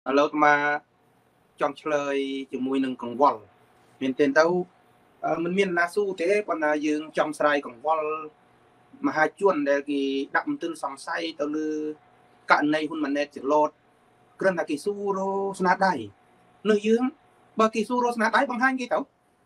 lâu mà chọn chơi chỉ mùi nâng còn wall miền tên tàu mình miền na su thế còn là dương trong sài còn wall mà hai chuồn để cái đậm tương sòng say tàu lư cạn này hun mình nét chữ lót kêu là cái su rô snát đai nơi dương bởi cái su rô snát đai bằng hai cái tàu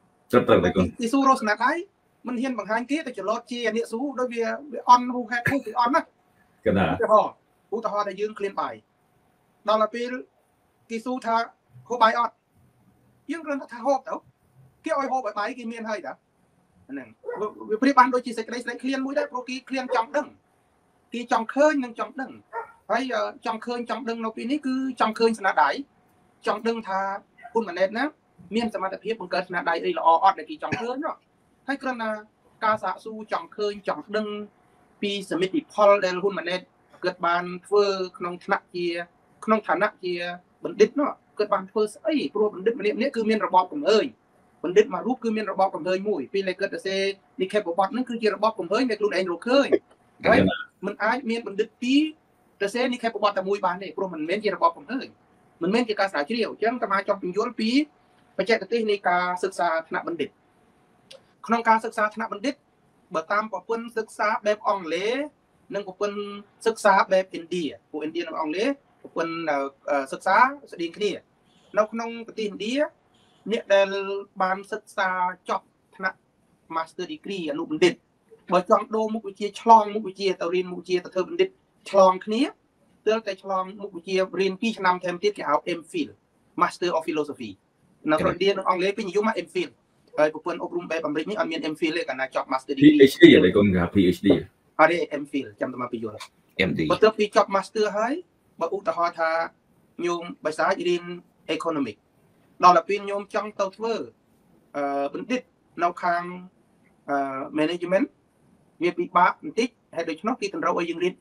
cái su rô snát đai mình hiên bằng hai kia thì chữ lót chia địa su đối với on hu hay hu cái on á cái nào hu ta ho để dương clean bài đó là cái su tha hô bài on dương kêu là tha hộp tàu cái oi hộp bài cái miền hay đó nè vì ban đôi chỉ sẽ cái clean mũi đấy pro cái clean trong đằng cái trong khơi nhưng trong đằng hay trong khơi trong đằng nó cái này cứ trong khơi sẽ đáy trong đằng thaคุณมันเน็ตนะเมียนสมาธิบังเกิดนะได้ไอ้ละออดในกี่จ่องเคยเนาะให้กระนาการสะสู้จ่องเคยจ่องดึงปีสมิติพอลเดลคุณมันเน็ตเกิดบานเฟอร์ขนมธนาเกียขนมฐานะเกียบัณฑิตเนาะเกิดบานเฟอร์ไอ้โปรบัณฑิตมันเนี่ยคือเมียนระบอบของเอ้ยบัณฑิตมารูปคือเมียนระบอบของเอ้ยมุ่ยปีเลยเกิดแต่เซนี่แค่บอดนั่นคือเกียระบอบของเอ้ยในกลุ่มเองเราเคยไว้มันไอ้เมียนบัณฑิตปีแต่เซนี่แค่บอดแต่มุ่ยบานเนี่ยโปรมันเมียนเกียระบอบของเอ้ยมันเมียนเกียการสายเชี่ยวจังแต่มาจอมเป็นย้อนปีไปแจกติในการศึกษาคณะบัณฑิตขนมการศึกษาคณะบัณฑิตเบิกตามปนศึกษาแบบอังกฤษนั่งปนศึกษาแบบอินเดียผู้อินเดียนั่งอังกฤษปนศึกษาสดีคดีนอกขนมปฏิอินเดียเนี่ยได้บานศึกษาจบคณะมาสเตอร์ดีกรีอนุบัณฑิตเบิกจองโดมุกวิเชียฉลองมุกวิเชียตะรินมุกวิเชียตะเธอบัณฑิตฉลองคณีเตือนแต่ฉลองมุกวิเชียเรียนพี่ชนำแทมติดกับเอาเอ็มฟิล Master of Philosophyนักเรียนอังกฤษเป็นยุคมา MPhil ไอ้พวกเพื่อนอบรมแบบอเมริกนี่อันมี MPhil เลยกันนะจบ Master Degree PhD อะไรกันครับ PhD อะไร MPhil จำตัวมาปีอยู่แล้ว MD พอเติมปีจบ Master ให้บรรลุต่อทาโยมภาษาเรียน Economic เราละปีโยมจังเต้าเวอร์บัณฑิตแนวทางManagement เวียปีบ้าบัณฑิตให้โดยเฉพาะที่เราเอายังเรียน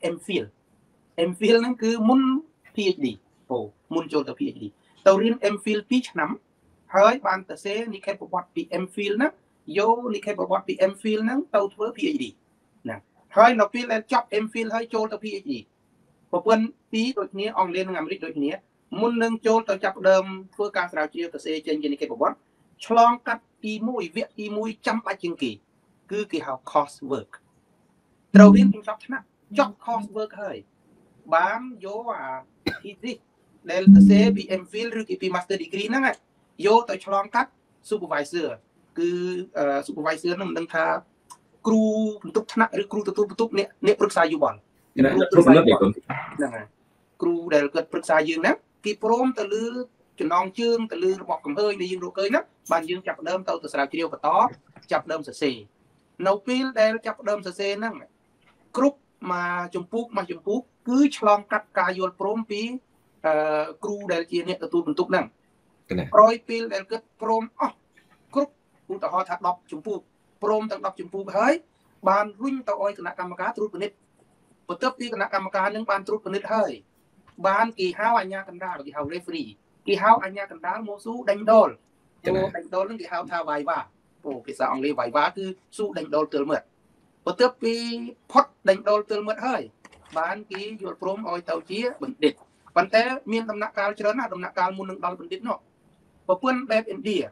MPhil นั่นคือมุน PhD โอ้มุนโจทย์ PhD เราเรียน MPhil ปีฉน้ำเฮ้ยบางแต่เซนี่แค่ประวัติ PMPhil นะโยนี่แค่ประวัติ PMPhil นั้นเต้าเพื่อ PhD นะเฮ้ยเราปีแล้วจบ MPhil ให้โจทย์ตัว PhD พอเพื่อนปีโดยนี้อังกฤษงามริดโดยนี้มุนหนึ่งโจทย์ตัวจับเดิมเพื่อการสาวเชียวแต่เซเจนนี่แค่ประวัติฉลองกัดตีมุ้ยเวียตีมุ้ยจำไปจริงกี่คือกี่หา course work เราเรียนถึงจบชนะจบ course work เฮ้ยบางโยที่สิเดลเซ PMPhil หรือกี่ปี Master Degree นั่นไงโยต่อฉลองกัด supervisor คือsupervisor นั่นมันทาครูตุกธนะหรือครูตุกเนี่ยปรึกษาอยู่บ่อนครูนั่นไงครูเดี๋ยวเกิดปรึกษายืนนะกี่พร้อมตะลือจะน้องเชื่องตะลือบอกกับเฮ้ยในยืนรู้เคยนะบางยืนจับเดิมเต่าตัวสาวเชียวกับต่อจับเดิมเสยนาวปีเดี๋ยวจับเดิมเสยนั่งกรุ๊ปมาจมปุ๊กคือฉลองกัดกายโยนพร้อมปีครูเดี๋ยวเชียเนี่ยตัวตุกนั่งโปรยปีเดี๋ยวเกิดโปรมกรุ๊ปอุตหะถัดดอกจมพูโปรมตั้งดอกจมพูเฮ้ยบานรุ่งต่ออ้อยคณะกรรมการตรุษนิดปฏิบัติคณะกรรมการนึงบานตรุษนิดเฮ้ยบานกี่ห้าวอัญญากันดาหรือกี่ห้าวเรฟรีกี่ห้าวอัญญากันดาโมสู้ดังโดลดังโดลนึงกี่ห้าวท่าไวว่าโอ้ภาษาอังกฤษไวว่าคือสู้ดังโดลเติมเมื่อปฏิบัติพอดดังโดลเติมเมื่อเฮ้ยบานกี่หยุดโปรมอ้อยเต่าเจี๊ยบัณฑิตปันแต่มีตำหนักการเจริญนะตำหนักการมูลนึงดอลบัณฑิตเนาะพอเพื่อนแบบอินเดีย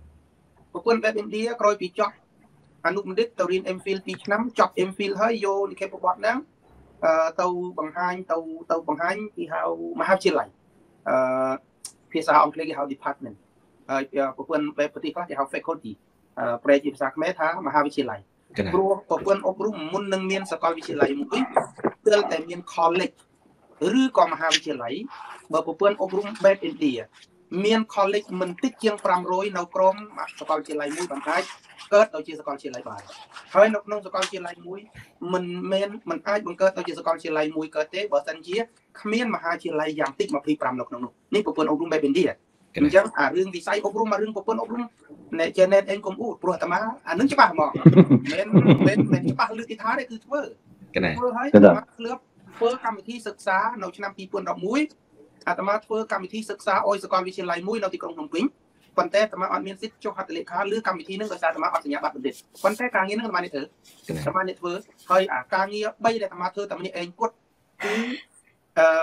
คอยปีจ็อกอนุบัณฑิตตัวเรียน MPhil ปีน้ำจ็อก MPhil ให้โยนี่แค่ประวัตินั้นตัวบังฮันที่เขามหาวิทยาลัยภาษาอังกฤษที่เขา department พอเพื่อนแบบปฏิบัติที่เขา faculty แปลภาษาเขมรท่ามหาวิทยาลัยครูพอเพื่อนอบรมมุนนึงเมียนสกอลวิทยาลัยมุ้ยเตือนแต่เมียน college หรือก็มหาวิทยาลัยเมื่อเพื่อนอบรมแบบอินเดียเมียนคอลเลจมันติดเชียงปรามโรยนกรมสกอลเชียร์ไลมุ้ยบางท้ายเกิดเอาเชียร์สกอลเชียร์ไลบ่ายเฮ้ยนกสกอลเชียร์ไลมุ้ยมันอ้ายบังเกิดเอาเชียร์สกอลเชียร์ไลมุ้ยเกิดเต้บอสันเชียเมียนมหาเชียร์ไลอย่างติดมาพลีปรามนกนี่เพื่อนอบรมแบบเป็นดีอ่ะยังเรื่องวิสัยอบรมมาเรื่องเพื่อนอบรมในเจเน็ตเองกรมอูดปลัวตมานึกจะป่ะหมอเมนจะป่ะลือติท้าได้คือเพื่อให้เลือกเพื่อกรรมวิธีศึกษาในชั้นปีปนดอกมุ้ยอาตมาเพื่อกรรมวิธีศึกษาโอยสกอลวิทยาลัยมุ้ยเราที่กรุงธนบุรีปันแต่อาตมาอันมีสิทธิ์โจหัตเลขาหรือกรรมวิธีนึงโดยสารอาตมาอัดสัญญาบัตรบัณฑิตปันแต่การเงี้ยนึงอาตมาเนี่ยอาตมาเนี่ยเพื่อเฮ้ยการเงี้ยใบแต่อาตมาแต่มันเองกดคือ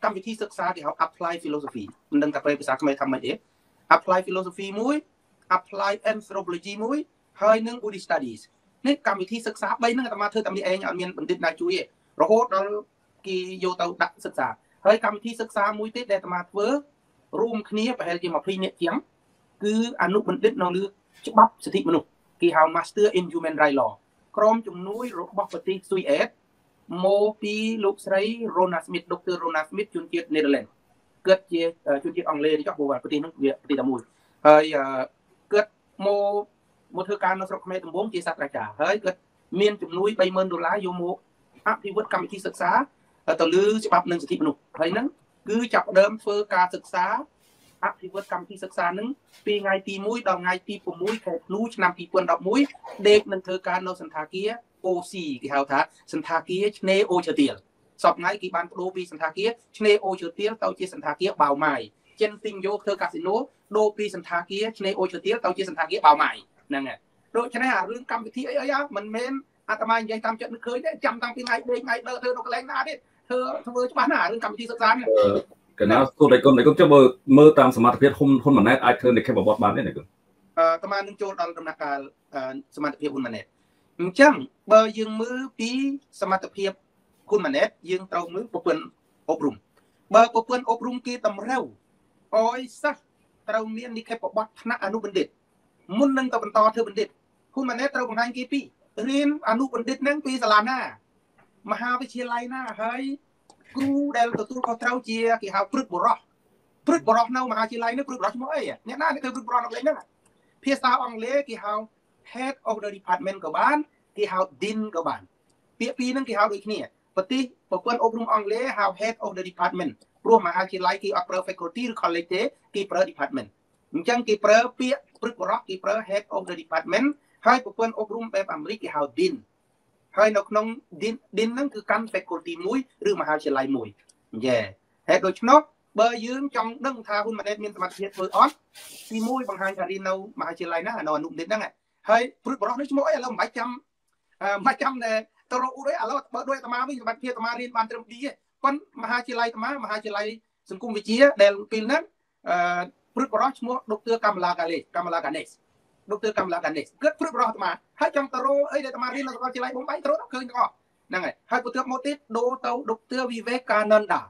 កម្មវិធីសិក្សាគេហៅ apply philosophy មិនដឹងថាប្រែភាសាខ្មែរថាម៉េចទេ apply philosophy មួយ apply anthropology មួយហើយនឹង Buddhist studies នេះកម្មវិធីសិក្សា3ហ្នឹងអាត្មាធ្វើតែម្នាក់ឯងអត់មានបណ្ឌិតណាជួយទេរហូតដល់គេយកទៅដាក់សិក្សាហើយកម្មវិធីសិក្សាមួយទៀតដែលអាត្មាធ្វើរួមគ្នាប្រហែលជា20នាក់ជាងគឺអនុបណ្ឌិតនៅលើច្បាប់សិទ្ធិមនុស្សគេហៅ Master in Human Rights Law ក្រុមជំនួយរបស់ប្រទេសស៊ុយអែតមកពីលោកស្រី Rona Smith Dr. Rona Smith ជនជាតិ Netherlands គាត់ជាជនជាតិអង់គ្លេសនេះចុះព្រោះប្រទេសហ្នឹងវាប្រទេសតែមួយហើយគាត់មកធ្វើការនៅស្រុកខ្មែរដំបូងជាសាស្ត្រាចារ្យហើយគាត់មានជំនួយ$30,000យកមកអភិវឌ្ឍកម្មវិធីសិក្សាទៅលើច្បាប់និងសិទ្ធិមនុស្សហើយហ្នឹងគឺចាប់ផ្ដើមធ្វើការសិក្សាអភិវឌ្ឍកម្មវិធីសិក្សាហ្នឹងពីថ្ងៃទី1ដល់ថ្ងៃទី6ខែធ្នូឆ្នាំ2011ដេកនឹងធ្វើការនៅសន្តាគារ OC គេហៅថាសន្តាគារឆ្នេរអូឈើទាលសប្តាហ៍ថ្ងៃគេបានបដូរពីសន្តាគារឆ្នេរអូឈើទាលទៅជាសន្តាគារបៅម៉ាយចិនទិញយកធ្វើកាស៊ីណូដូរពីសន្តាគារឆ្នេរអូឈើទាលទៅជាសន្តាគារបៅម៉ាយហ្នឹងហើយដូច្នេះអារឿងកម្មវិធីអីមិនមែនអាត្មានិយាយតាមចិត្តនឹកឃើញទេចាំតាំងពីថ្ងៃដេកថ្ងៃដើរធ្វើនៅកន្លែងណាទេធ្វើច្បាស់ណាស់រឿងកម្មវិធីសិក្សានេះកណាគូដៃគុណចុះមើលតាមសមត្ថភាពហ៊ុនម៉ាណែតអាចធ្វើនៅខេបបតបានទេណាគូអាត្មានឹងចូលដល់ដំណាក់កាលសមត្ថភាពហ៊ុនម៉ាណែតអញ្ចឹងបើយើងមើលពីសមត្ថភាពហ៊ុនម៉ាណែតយើងត្រូវមើលប្រព័ន្ធអប់រំបើប្រព័ន្ធអប់រំគេតម្រូវឲ្យសិស្សត្រូវមាននិក្ខេបបទថ្នាក់អនុបណ្ឌិតមុននឹងទៅបន្តធ្វើបណ្ឌិតហ៊ុនម៉ាណែតត្រូវបង្ហាញគេពីរៀនអនុបណ្ឌិតហ្នឹងពីសាលាណាមហាវិទ្យាល័យណាហើយគ្រូដែលទទួលខុសត្រូវជាគេហៅព្រឹទ្ធបុរសនៅមហាវិទ្យាល័យនេះព្រឹទ្ធបុរសឈ្មោះអីអ្នកណាគេព្រឹទ្ធបុរសនៅកន្លែងហ្នឹងភាសាអង់គ្លេសគេហៅ head of the department ក៏បានគេហៅ dean ក៏បានពាក្យពីរហ្នឹងគេហៅដូចគ្នាប្រព័ន្ធអប់រំអង់គ្លេសហៅ head of the department ព្រោះមហាវិទ្យាល័យគេអត់ប្រើ faculty ឬ college ទេគេប្រើ department អញ្ចឹងគេប្រើពាក្យព្រឹទ្ធបុរសគេប្រើ head of the department ហើយប្រព័ន្ធអប់រំបែបអាមេរិកគេហៅ dean ហើយនៅក្នុង dean ហ្នឹងគឺកាន់ faculty មួយឬមហាវិទ្យាល័យមួយយេហេតុដូច្នោះបើយើងចង់ដឹងថាហ៊ុនម៉ាណែតមានសមត្ថភាពធ្វើអត់ទី1បង្ហាញថារៀននៅមហាវិទ្យាល័យណានៅអនុបណ្ឌិតហ្នឹងហើយព្រឹទ្ធបុរសនេះឈ្មោះអីឥឡូវមិនបាច់ចាំទៅរកឧទាហរណ៍ឥឡូវបើដូចអាត្មាវិញសមត្ថភាពអាត្មារៀនបានត្រឹម D ទេប៉ុន្តែមហាវិទ្យាល័យអាត្មាមហាវិទ្យាល័យសង្គមវិទ្យាដែលពេលហ្នឹងព្រឹទ្ធបុរសឈ្មោះដុកទ័រកាមឡាកានេសដុកទ័រកាមឡាកានេសគាត់ព្រឹទ្ធបុរសអាត្មាហើយចង់ទៅរកអីដែលអាត្មារៀននៅសាកលវិទ្យាល័យបំបីត្រូវឃើញទាំងអស់ហ្នឹងហើយហើយបន្ទាប់មកទៀតដូរទៅដុកទ័រវិវេកានន្តា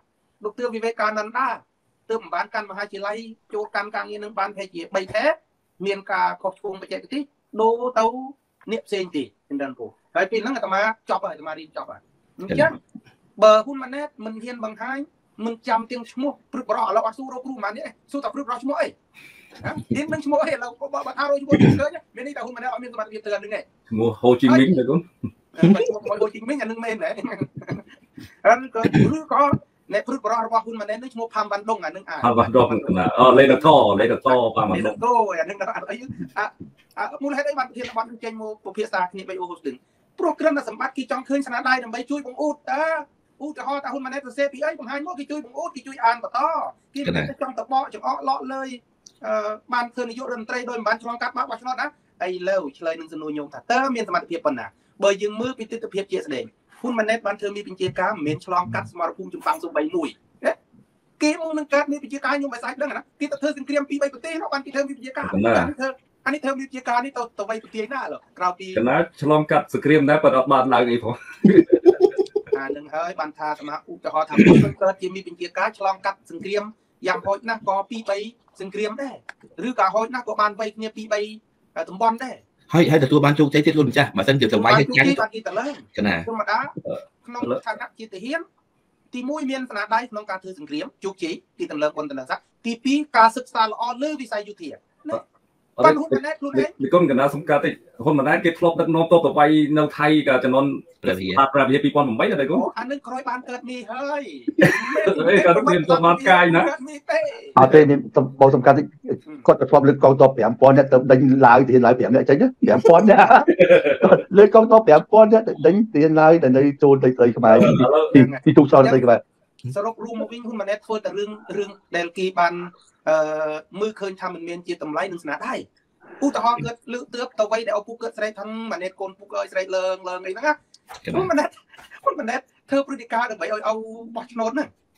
ទើបមិនបានកាន់មហាវិទ្យាល័យចូលកាន់ការងារនឹងបានប្រហែលជា3ខែមានការខុសឆ្គងបច្ចេកទេសដូរទៅអ្នកផ្សេងទៀតហ្នឹងពូហើយពេលហ្នឹងអាត្មាចប់ហើយអាត្មារៀនចប់ហើយអញ្ចឹងបើហ៊ុនម៉ាណែតមិនហ៊ានបង្ហាញមិនចាំទាំងឈ្មោះព្រឹទ្ធបុរសឥឡូវអត់សួររកគ្រូម៉ានេះសួរតែព្រឹទ្ធបុរសឈ្មោះអីរៀននឹងឈ្មោះអីឥឡូវបើថារកឈ្មោះឃើញមាននេះតែហ៊ុនម៉ាណែតអត់មានសមត្ថភាពទៅនឹងទេឈ្មោះហូជីមីងទេគុណឈ្មោះហូជីមីងអានឹងមែនដែរហើយក៏អ្នកព្រឹទ្ធបុរសរបស់ហ៊ុនម៉ាណែតនេះឈ្មោះផាំវ៉ាន់ដុងអានឹងផាំវ៉ាន់ដុងអូលេដកផាំវ៉ាន់ដុងអានឹងអីមូលហេតុអីបានប្រធានបទចេញមកពិភាក្សាគ្នា3អូហូស្ទឹងព្រោះគ្រាន់តែសម្បត្តិគេចង់ឃើញស្នាដៃដើម្បីជួយបង្អួតឧទាហរណ៍ថាហ៊ុនម៉ាណែតសរសេរពីអីបង្ហាញមកគេជួយបង្អួតគេជួយអានបន្តគេចង់តបកចង្អកលក់លើយបានធ្វើនាយករដ្ឋមន្ត្រីដោយមិនបានឆ្លងកាត់បោះឆ្នោតណាអីលើឆ្លើយនឹងសំណួរញោមថាតើមានសមត្ថភាពប៉ុណ្ណាបើយើងមើលពីទស្សនវិជ្ជាជាក់ស្ដែងហ៊ុនម៉ាណែតបានធ្វើមានបញ្ជាការមិនមែនឆ្លងកាត់សមរភូមិចម្បាំងសំបីមួយគេមកនឹងកើតមានបញ្ជាការខ្ញុំមិនស្អាតដឹងណាគេទៅធ្វើសង្គ្រាម2-3ប្រទេសនោះបានគេធ្វើមានបញ្ជាការអានេះធ្វើមានបញ្ជាការនេះទៅវៃប្រទេសណាឡូក្រៅពីកណាឆ្លងកាត់សង្គ្រាមដែរប៉ុន្តែអត់បានឡើងអីផងអានឹងហើយបានថាសមាឧទាហរណ៍ថាពលកើតជាមានបញ្ជាការឆ្លងកាត់សង្គ្រាមយ៉ាងហោចណាស់ក៏2-3សង្គ្រាមដែរឬក៏ហោចណាស់ក៏បានវៃគ្នា2-3តំបន់ដែរហើយទទួលបានជោគជ័យទៀតលោកម្ចាស់បើមិនជាទៅវាយឲ្យចាញ់បានគេទៅឡើងធម្មតាក្នុងឋានៈជាទាហានទី1មានស្នាដៃក្នុងការធ្វើសង្គ្រាមជោគជ័យទីតម្លើងបុណ្យតនស័ក្តិទី2ការសិក្សាល្អលើវិស័យយោធាបានហ៊ុនម៉ាណែតខ្លួនឯងនិគុណកណាសំខាន់តិចហ៊ុនម៉ាណែតគេធ្លាប់ដឹកនាំតទៅវាយនៅថៃកាលចំនួនប្រាវិហា2008ដែរគុណអានឹងក្រោយបានកើតនេះហើយក៏មានសមត្ថកាយណាអត់ទេបោសំខាន់តិចគាត់ទៅធ្លាប់លើកកងទ័ព5000នាក់ទៅដេញឡាវទាហានឡាវ5នាក់ចេញ5000នាក់លើកកងទ័ព5000នាក់ដេញទាហានឡាវដែលនៅចូលទៅខ្មែរទីទូកសោទៅខ្មែរសរុបរួមមកវិញហ៊ុនម៉ាណែតធ្វើតែរឿងដែលគេបានមើលឃើញថាมันមានជាតម្លៃនឹងស្នាដៃឧទាហរណ៍គាត់លើកទើបទៅវ័យដែលឪពុកគាត់ស្រែកថាម៉ាណែតកូនពុកអើយស្រែកលើងអីហ្នឹងណាហ៊ុនម៉ាណែតធ្វើព្រឹត្តិការណ៍ដើម្បីឲ្យបោះឆ្នោតហ្នឹង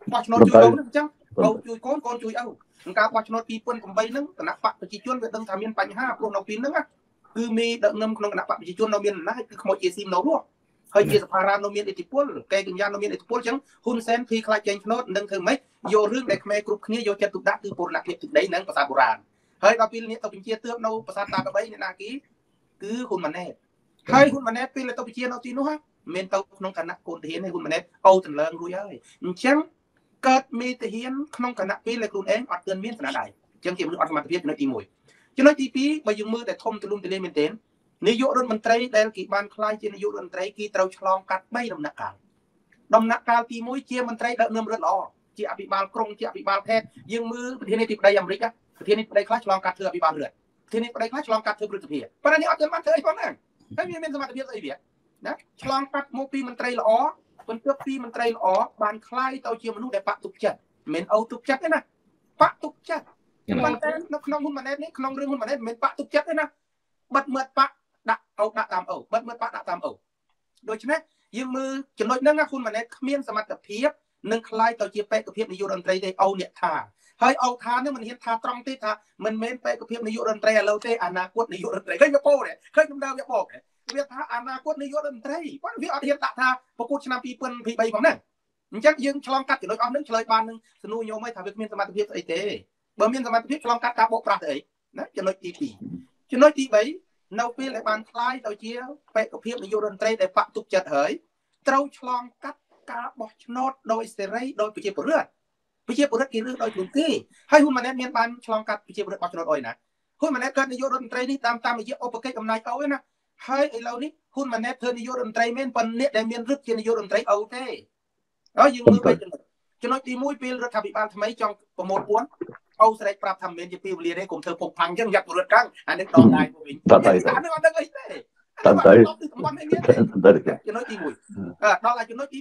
បោះឆ្នោតជួយអូនអញ្ចឹងអូជួយកូនជួយអូការបោះឆ្នោត2008ហ្នឹងគណៈបកប្រជាជនវាដឹងថាមានបញ្ហាព្រោះនៅពេលហ្នឹងគឺមានដឹកនាំក្នុងគណៈបកប្រជាជននៅមានអំណាចគឺខ្មោចជាស៊ីមនៅនោះហើយជាសភារានៅមានឥទ្ធិពលកែកញ្ញានៅមានឥទ្ធិពលអញ្ចឹងហ៊ុនសែនភីខ្លាចចេញឆ្នោតនឹងធ្វើម៉េចយករឿងដែលខ្មែរគ្រប់គ្នាយកចិត្តទុកដាក់គឺពរណភាពទឹកដីនិងភាសាបុរាណហើយដល់ពេលនេះទៅបញ្ជាទើបនៅប្រាសាទតាកបីអ្នកណាគីគឺហ៊ុនម៉ាណែតហើយហ៊ុនម៉ាណែតពេលទៅបញ្ជានៅទីនោះមានទៅក្នុងគណៈកូនទាហានហើយហ៊ុនម៉ាណែតអូតម្លើងរួចហើយអញ្ចឹងកើតមេទាហានក្នុងគណៈពេលដែលខ្លួនឯងអត់ទាន់មានស្នាដៃអញ្ចឹងជាមនុស្សអត់សមត្ថភាពចំណុចទី1ចំណុចទី2បើយើងមើលតែធំទូលំទូលាយមែនទែននាយករដ្ឋមន្ត្រីដែលគេបានខ្លាយជានាយករដ្ឋមន្ត្រីគេត្រូវឆ្លងកាត់3ដំណាក់កាលទី1ជាមន្ត្រីដឹកនាំរដ្ឋល្អជាអភិបាលក្រុងជាអភិបាលខេត្តយើងមើលប្រធានាធិបតីអាមេរិកប្រធានាធិបតីខ្លះឆ្លងកាត់ធ្វើអភិបាលរដ្ឋប្រធានាធិបតីខ្លះឆ្លងកាត់ធ្វើព្រឹទ្ធសភាប៉ុន្តែនេះអត់ទាន់បានធ្វើអីផងហ្នឹងហើយវាមានសមត្ថភាពស្អីវាណាឆ្លងកាត់មកពីមន្ត្រីល្អបន្ទាប់ពីមន្ត្រីល្អបានខ្លាយទៅជាមនុស្សដែលបាក់ទុកចិត្តមិនអូទុកចិត្តទេណាបាក់ទុកចិត្តប៉ុន្តែនៅក្នុងហ៊ុនម៉ាណែតនេះក្នុងរឿងហ៊ុនម៉ាណែតមិនមែនបាក់ទុកចិត្តទេណាបិទមើលបាក់ដាក់អូដាក់តាមអូបិទមើលបាក់ដាក់តាមអូដូច្នេះយើងមើលចំណុចហ្នឹងហ៊ុនម៉ាណែតគ្មានសមត្ថភាពនឹងខ្លាយទៅជាបេក្ខភាពនាយករដ្ឋមន្ត្រីទេអូអ្នកថាហើយអូថានឹងមិនហ៊ានថាត្រង់ទេថាមិនមែនបេក្ខភាពនាយករដ្ឋមន្ត្រីឥឡូវទេអនាគតនាយករដ្ឋមន្ត្រីឃើញវាពោទេឃើញខ្ញុំដើរវាបោកវាថាអនាគតនាយករដ្ឋមន្ត្រីប៉ុន្តែវាអត់ហ៊ានដាក់ថាប្រកួតឆ្នាំ2023ផងហ្នឹងអញ្ចឹងយើងឆ្លងកាត់ចំណុចអស់ហ្នឹងឆ្លើយបាននឹងសំណួរញោមឲ្យថាវាគ្មានសមត្ថភាពស្អីទេបើមានសមត្ថភាពឆ្លងកាត់ការបោកប្រាស់ទៅអីណាចំណុចទី2ចំណុចទី3នៅពេលដែលបានខ្លាយទៅជាបេក្ខភាពនាយករដ្ឋមន្ត្រីដែលបាក់ទុកចិត្តហើយត្រូវឆ្លងកាត់ការបោះឆ្នោតដោយសេរីដោយប្រជាពលរដ្ឋគេលើកដោយខ្លួនគេហើយហ៊ុនម៉ាណែតមានបានឆ្លងកាត់ប្រជាពលរដ្ឋបោះឆ្នោតអីណាហ៊ុនម៉ាណែតកើតនាយករដ្ឋមន្ត្រីនេះតាមរយៈឧបកិច្ចអំណាចអូឯណាហើយឥឡូវនេះហ៊ុនម៉ាណែតធ្វើនាយករដ្ឋមន្ត្រីមែនប៉ុន្តែអ្នកដែលមានរឹតជានាយករដ្ឋមន្ត្រីអូទេហើយយើងមើលចំណុចទី1ពេលរដ្ឋាភិបាលថ្មីចង់ប្រមូលពួនអូស្រែកប្រាប់ថាមិនមែនជាពេលវេលាទេកុំធ្វើពុកផាំងអញ្ចឹងយ៉ាប់ពលរដ្ឋកាំងអានេះដកដៃមកវិញអានេះអត់ដឹងអីទេតាមទៅចំណុចទី1ដល់ចំណុចទី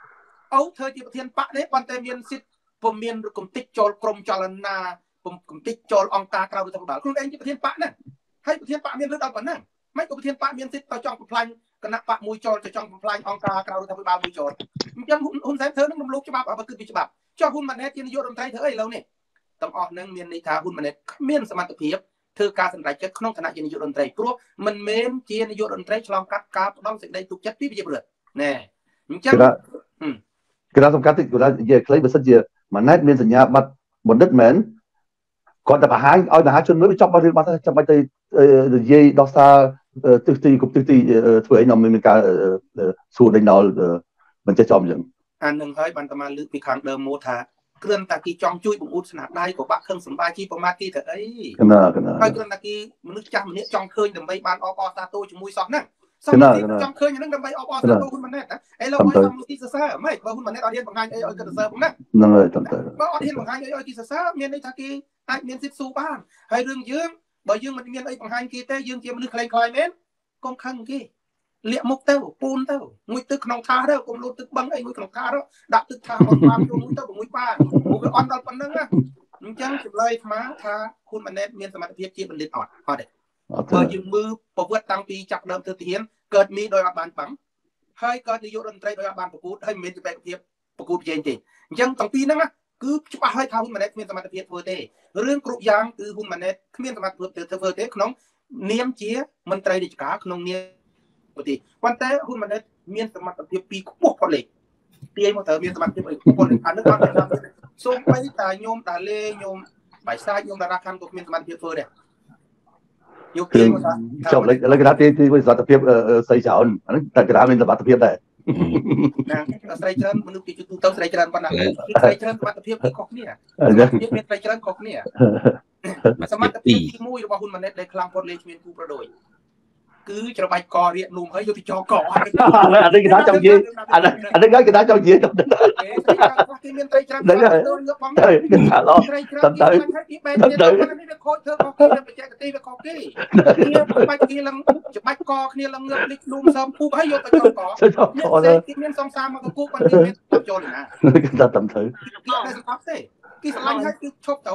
2អូធ្វើជាប្រធានបកនេះប៉ុន្តែមានសិទ្ធិពុំមានគំតិចចូលក្រមចលនាគំតិចចូលអង្គការក្រៅរដ្ឋាភិបាលខ្លួនឯងជាប្រធានបកណាហើយប្រធានបកមានរឹតដល់ប៉ុណ្ណាមិនក៏ប្រធានបកមានសិទ្ធិទៅចង់បំផ្លាញគណៈបកមួយចូលទៅចង់បំផ្លាញអង្គការក្រៅរដ្ឋាភិបាលមួយចូលអញ្ចឹងហ៊ុនសែនធ្វើនឹងរំលោភច្បាប់បើគិតពីច្បាប់ចុះហ៊ុនម៉ាណែតជានាយករដ្ឋមន្ត្រីធ្វើអីឥឡូវនេះទាំងអស់នឹងមានន័យថាហ៊ុនម៉ាណែតគ្មានសមត្ថភាពធ្វើការសម្រេចចិត្តក្នុងឋានៈជានាយករដ្ឋមន្ត្រីព្រោះមិនមែនជានាយករដ្ឋមន្ត្រីឆ្លងកាត់ការផ្ដំសេចក្តីទុកចិត្តពីប្រជាពលរដ្ឋណែអញ្ចឹងគឺសំខាន់តិចគឺនិយាយខ្លីបើសិនជាម៉ាណែតមានសញ្ញាបត្របណ្ឌិតមែនគាត់តែបង្ហាញឲ្យមហាជនមើលចប់រឿងបាត់ចាំបាច់ទៅនិយាយដោះសារទិសទីគប់ទិសទីធ្វើអីនាំមានការសួរដេញដល់មិនចេះចំអញ្ចឹងអានឹងហើយបានតែមកលើកពីខាងដើមមកថាគ្រាន់តែគេចង់ជួយបង្អួតស្នាដៃក៏បាក់ខឹងសម្បាជីប្រមាថគេទៅអីហើយគ្រាន់តែគេមនុស្សចាស់ម្នាក់ចង់ឃើញដើម្បីបានអបអរសាទរជាមួយសោះហ្នឹងសោះចង់ឃើញហ្នឹងដើម្បីអបអរសាទរហ៊ុនម៉ាណែតឥឡូវឲ្យសំទីសរសើរមិនបើហ៊ុនម៉ាណែតអត់ហ៊ានបង្ហាញអីឲ្យគេសរសើរផងណាហ្នឹងហើយតើបើអត់ហ៊ានបង្ហាញអីឲ្យគេសរសើរមានន័យថាគេអាចមានសិទ្ធិស៊ូបានហើយរឿងយើងបើយើងមិនមានអីបង្ហាញគេទេយើងជាមនុស្សខ្លែងខ្លាយមែនកុំខឹងគេលាក់មុខទៅពូនទៅមួយទឹកក្នុងថាទៅកុំលូតទឹកបឹងអីមួយក្នុងថាដាក់ទឹកថាមកបានចូលមួយទៅមួយបានពួកវាអត់ដល់ប៉ុណ្្នឹងណាអញ្ចឹងចម្លើយអាត្មាថាហ៊ុនម៉ាណែតមានសមត្ថភាពជាបណ្ឌិតអត់ទេបើយើងមើលប្រវត្តិតាំងពីចាប់ដើមធ្វើទាហានកើតមីដោយអត់បានបាំងហើយកើតនាយករដ្ឋមន្ត្រីដោយអត់បានប្រកួតហើយមិនមានជាបេក្ខភាពប្រកួតប្រជែងទេអញ្ចឹងតាំងពីហ្នឹងគឺច្បាស់ហើយថាហ៊ុនម៉ាណែតគ្មានសមត្ថភាពធ្វើទេរឿងគ្រប់យ៉ាងគឺហ៊ុនម៉ាណែតគ្មានសមត្ថភាពធ្វើទេក្នុងនាមជាមន្ត្រីរាជការក្នុងនាមប្រទេសប៉ុន្តែហ៊ុនម៉ាណែតមានសមត្ថភាពពីខ្ពស់ផុតលេខទាយមកត្រូវមានសមត្ថភាពអីខ្ពស់អានេះអត់ដឹងសូម្បីតែញោមតាលេញោមបៃសាចញោមតារាខាន់ក៏គ្មានសមត្ថភាពធ្វើដែរយកទាយមកថាចប់លើកគេថាទាយពីសមត្ថភាពស្រីច្រើនអានេះតែគេថាមានសមត្ថភាពដែរណាស្រីច្រើនមនុស្សពីទូទៅស្រីច្រើនប៉ុណ្ណាស្រីច្រើនសមត្ថភាពគឺខុសគ្នាមានស្រីច្រើនខុសគ្នាសមត្ថភាពទី1របស់ហ៊ុនម៉ាណែតដែលខ្លាំងផុតលេខគ្មានគូប្រដូចគឺច្របាច់ករៀកនុំហើយយកទៅចោកអានេះគេថាចង់និយាយអានេះគេថាចង់និយាយទៅគេមានត្រីច្រើនទៅយកផងគេថាឡោះទៅគេបែរនេះវាខូចធ្វើខុសគេបច្ចេកទេសវាខុសគេបាច់គេឡើងច្បាច់កគ្នាឡើងងើបលិចនុំសើមពូកហើយយកទៅចោកគេមានសង្សារមកគូប៉ុន្តែមានចូលណាគេថាតាមទៅគេស្គាល់ទេគេស្រឡាញ់ហើយគឺឈប់ទៅ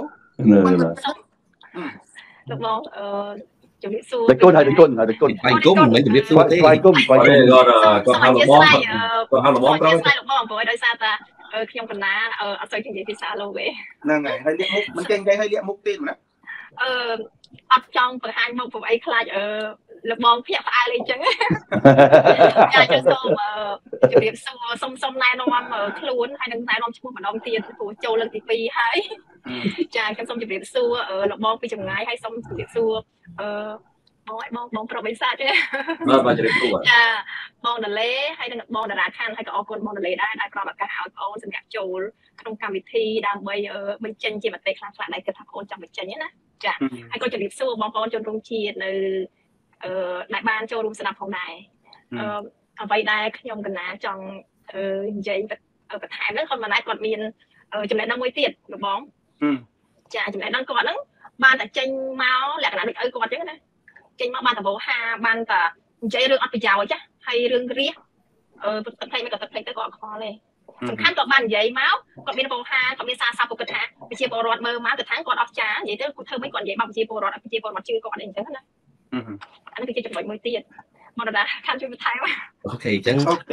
លោកបងជំរាបសួរតែគុណហើយគុណមិនជំរាបសួរទេគាត់ហៅលបងគាត់ហៅលបងព្រោះដោយសារតាខ្ញុំកណាអត់សូវនិយាយភាសាលោកទេហ្នឹងហើយហើយលាកមុខមិនចេះនិយាយហើយលាកមុខទៀតណាអត់ចង់បង្ហាញមុខព្រោះអីខ្លាចលោកបងភ្ញាក់ផ្អើលអីចឹងចាខ្ញុំសូមជម្រាបសួរសុំណែនាំខ្លួនហើយនឹងណែនាំឈ្មោះម្ដងទៀតព្រោះចូលលើកទី2ហើយចាខ្ញុំសូមជម្រាបសួរលោកបងពីចម្ងាយហើយសូមជម្រាបសួរបងប្រុសបិសាចទេបាទជម្រាបសួរចាបងដលេហើយនឹងបងតារាខាន់ហើយក៏អរគុណបងដលេដែរដែលផ្ដល់ឱកាសឲ្យបងសម្រាប់ចូលក្នុងកម្មវិធីដើម្បីបញ្ចេញជាមតិខ្លះៗដែលគិតថាបងចង់បញ្ចេញណាចាហើយក៏ជម្រាបសួរបងប្អូនជនរួមជាតិនៅដែលបានចូលរួមស្ដាប់ផងដែរអ្វីដែលខ្ញុំកណាចង់និយាយបន្ថែមហ្នឹងគាត់មិនដែរគាត់មានចំណេះដឹងមួយទៀតលោកបងចាចំណេះដឹងគាត់ហ្នឹងបានតែចេញមកលក្ខណៈដូចឪគាត់ចឹងណាចេញមកបានតែវោហាបានតែនិយាយរឿងអត់ប្រយោជន៍ចាហើយរឿងរះទឹកផ្លេចមិនក៏ទឹកផ្លេចទៅក៏អត់ខ្វល់ទេសំខាន់គាត់បាននិយាយមកគាត់មានវោហាគាត់មានសារស័ព្ទគាត់ថាប្រជាពលរដ្ឋមើលមកទៅថាគាត់អស់ចានិយាយទៅគាត់ធ្វើមិនគាត់និយាយមកប្រជាពលរដ្ឋប្រជាពលរដ្ឋជឿគាត់អីអញ្ចឹងណាអានេះគឺជាចំណុចមួយទៀតមកដល់ខាងជួយបន្ថែមអូខេអញ្ចឹង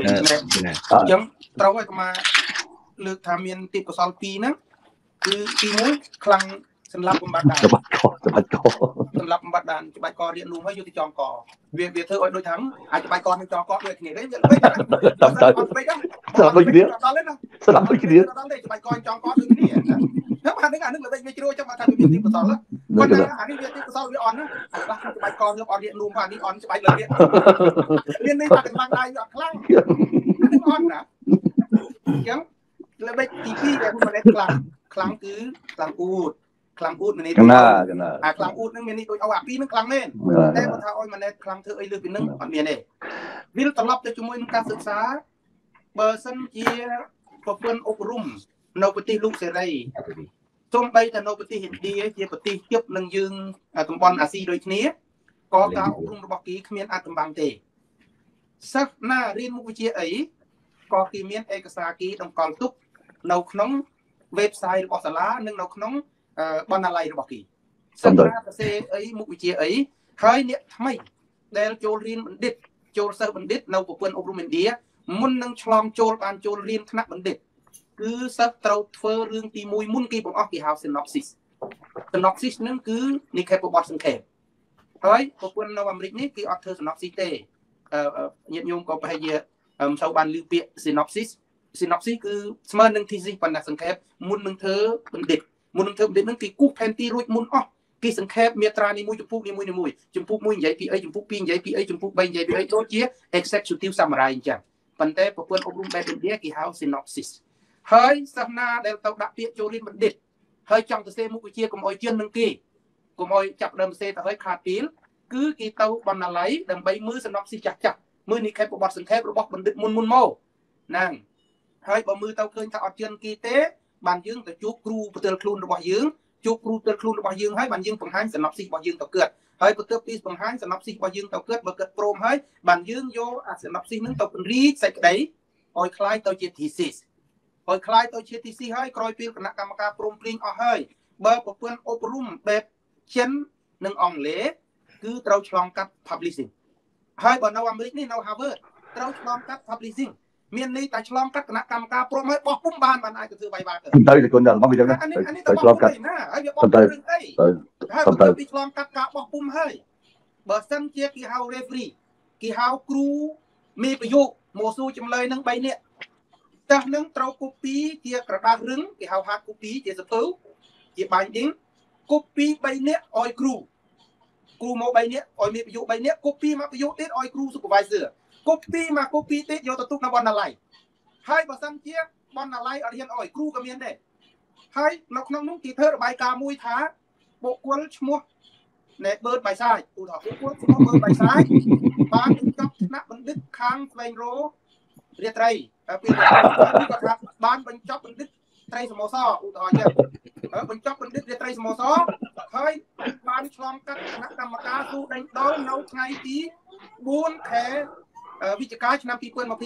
ត្រូវឲ្យមកលើកថាមានទីកសល2ហ្នឹងគឺទី1ខ្លាំងសម្រាប់បំបត្តិដានសម្រាប់បំបត្តិដានច្បាច់ករៀននោះហើយយកទៅចងកវាធ្វើឲ្យដូចថាអាចច្បាច់កនឹងចងកដូចគ្នាទេវាល្បិចអត់ល្បិចហ្នឹងស្លាប់ដូចគ្នាដល់ទេណាស្លាប់ដូចគ្នាដល់ទេច្បាច់កចងកដូចគ្នាហ្នឹងអានេះល្បិចវាជ្រួចចាំថាវាមានទីកសលគាត់ថាអានេះវាទីកសលវាអន់ណាបាទច្បាច់កយកអត់រៀននោះអានេះអន់ច្បាច់លើរៀនមាននេះថាកម្លាំងដៃវាអត់ខ្លាំងអានេះអន់ណាអញ្ចឹងល្បិចទី2ដែលមិនខ្លាំងគឺខ្លាំងអ៊ូតខ្លាំងអ៊ូតមាននេះខ្លាំងអ៊ូតនឹងមាននេះដូចអាពីរនឹងខ្លាំងមែនតែគាត់ថាអុយម៉ាណែតខ្លាំងធ្វើអីលើពីនឹងអត់មានទេវាត្រឡប់ទៅជាមួយនឹងការសិក្សាបើសិនជាប្រព័ន្ធអប់រំនៅប្រទេសលោកសេរីសូម្បីតែនៅប្រទេសឥណ្ឌាជាប្រទេសជិបនឹងយើងតំបន់អាស៊ីដូចគ្នាក៏ការអប់រំរបស់គេគ្មានអាចតម្បាំងទេសិស្សណារៀនមុខវិជ្ជាអីក៏គេមានឯកសារគេតម្កល់ទុកនៅក្នុង website របស់សាលានិងនៅក្នុងបណ្ណាល័យរបស់គេសិក្សាសរសេរអីមុខវិជ្ជាអីហើយអ្នកថ្មីដែលចូលរៀនបណ្ឌិតចូលសិស្សបណ្ឌិតនៅប្រព័ន្ធអប់រំឥណ្ឌាមុននឹងឆ្លងចូលបានចូលរៀនថ្នាក់បណ្ឌិតគឺសិស្សត្រូវធ្វើរឿងទី1មុនគេបង្អស់គេហៅ synopsis ហ្នឹងគឺនិក្ខេបបទសង្ខេបហើយប្រព័ន្ធនៅអាមេរិកនេះគេអត់ធ្វើ synopsis ទេញាតិញោមក៏ប្រហែលជាមិនសូវបានឮពាក្យ synopsis គឺស្មើនឹង thesis ប៉ុន្តែសង្ខេបមុននឹងធ្វើបណ្ឌិតនឹងគេគូសផែនទីរួចមុនអស់គេសង្ខេបមាត្រានីមួយចំពោះនីមួយចំពោះ1និយាយពីអីចំពោះ2និយាយពីអីចំពោះ3និយាយពីអីដូចជា executive summary អញ្ចឹងប៉ុន្តែប្រព័ន្ធអប់រំបែបឥណ្ឌាគេហៅ synopsis ហើយសិស្សណាដែលទៅដាក់ពាក្យចូលរៀនបណ្ឌិតហើយចង់ទៅសេមុខវិជ្ជាកុំអោយជឿននឹងគេកុំអោយចាប់ដើមសេទៅឲ្យខាតពីលគឺគេទៅបណ្ណាល័យដើម្បីមើល synopsis ចាស់មើលនិក្ខេបបទសង្ខេបរបស់បណ្ឌិតមុនមកហ្នឹងហើយបើមើលទៅឃើញថាអត់ជឿនគេទេបានយើងទៅជួបគ្រូផ្ទាល់ខ្លួនរបស់យើងហើយបានយើងបង្ហាញ synopsis របស់យើងទៅគាត់ហើយបន្ទាប់ពីបង្ហាញ synopsis របស់យើងទៅគាត់បើគាត់ព្រមហើយបានយើងយកអា synopsis ហ្នឹងទៅរីកសេចក្តីឲ្យคล้ายទៅជា thesis ហើយក្រោយពេលគណៈកម្មការព្រមព្រៀងអស់ហើយបើប្រព័ន្ធអប់រំបែបចិននិងអង់គ្លេសគឺត្រូវឆ្លងកាត់ publishing ហើយបើនៅអាមេរិកនេះនៅ Harvard ត្រូវឆ្លងកាត់ publishing មានន័យតែឆ្លងកាត់គណៈកម្មការព្រមឲ្យបោះពុំបានអាចទៅធ្វើវាយបាល់ទៅគុណដល់មកអញ្ចឹងណាទៅឆ្លងកាត់ណាហើយវាបោះពុំរឿងអីហើយបើពីឆ្លងកាត់ការបោះពុំហើយបើសិនជាគេហៅ referee គេហៅគ្រូមេប្រយោគមកសួរចម្លើយនឹង3នាក់ចាស់នឹងត្រូវ copy ជាក្រដាសរឹងគេហៅ hard copy ជាសភៅជា binding copy 3នាក់ឲ្យគ្រូមក3នាក់ឲ្យមេប្រយោគ3នាក់ copy មកប្រយោគទៀតឲ្យគ្រូ supervisor copy មក copy ទៀតយកទៅទុកនៅបណ្ណាល័យហើយបើសិនជាបណ្ណាល័យអត់ហ៊ានឲ្យគ្រូក៏មានដែរហើយនៅក្នុងនោះគេធ្វើរបាយការណ៍មួយថាបុគ្គលឈ្មោះណែបឺតបៃសាយឧទាហរណ៍បុគ្គលឈ្មោះបឺតបៃសាយបានបញ្ចប់ថ្នាក់បណ្ឌិតខាងស្វែងរករាត្រីពេលគាត់ថាបានបញ្ចប់បណ្ឌិតត្រីសមោសឧទាហរណ៍ចឹងបញ្ចប់បណ្ឌិតរាត្រីសមោសហើយបានឆ្លងកាត់គណៈកម្មការស៊ូដេញដោលនៅថ្ងៃទី4ខែវិច្ឆិកាឆ្នាំ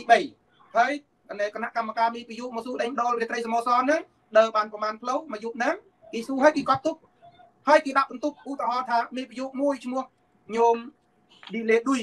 2023ហើយគណៈកម្មការមានប្រយុទ្ធមកស៊ូដេញដោលរាត្រីសមោសហ្នឹងដើរបានប្រមាណផ្លូវមកយុគហ្នឹងគេស៊ូហើយគេកត់ទុកហើយគេដាក់បន្ទុកឧទាហរណ៍ថាមានប្រយុទ្ធមួយឈ្មោះញោមឌីលេឌុយ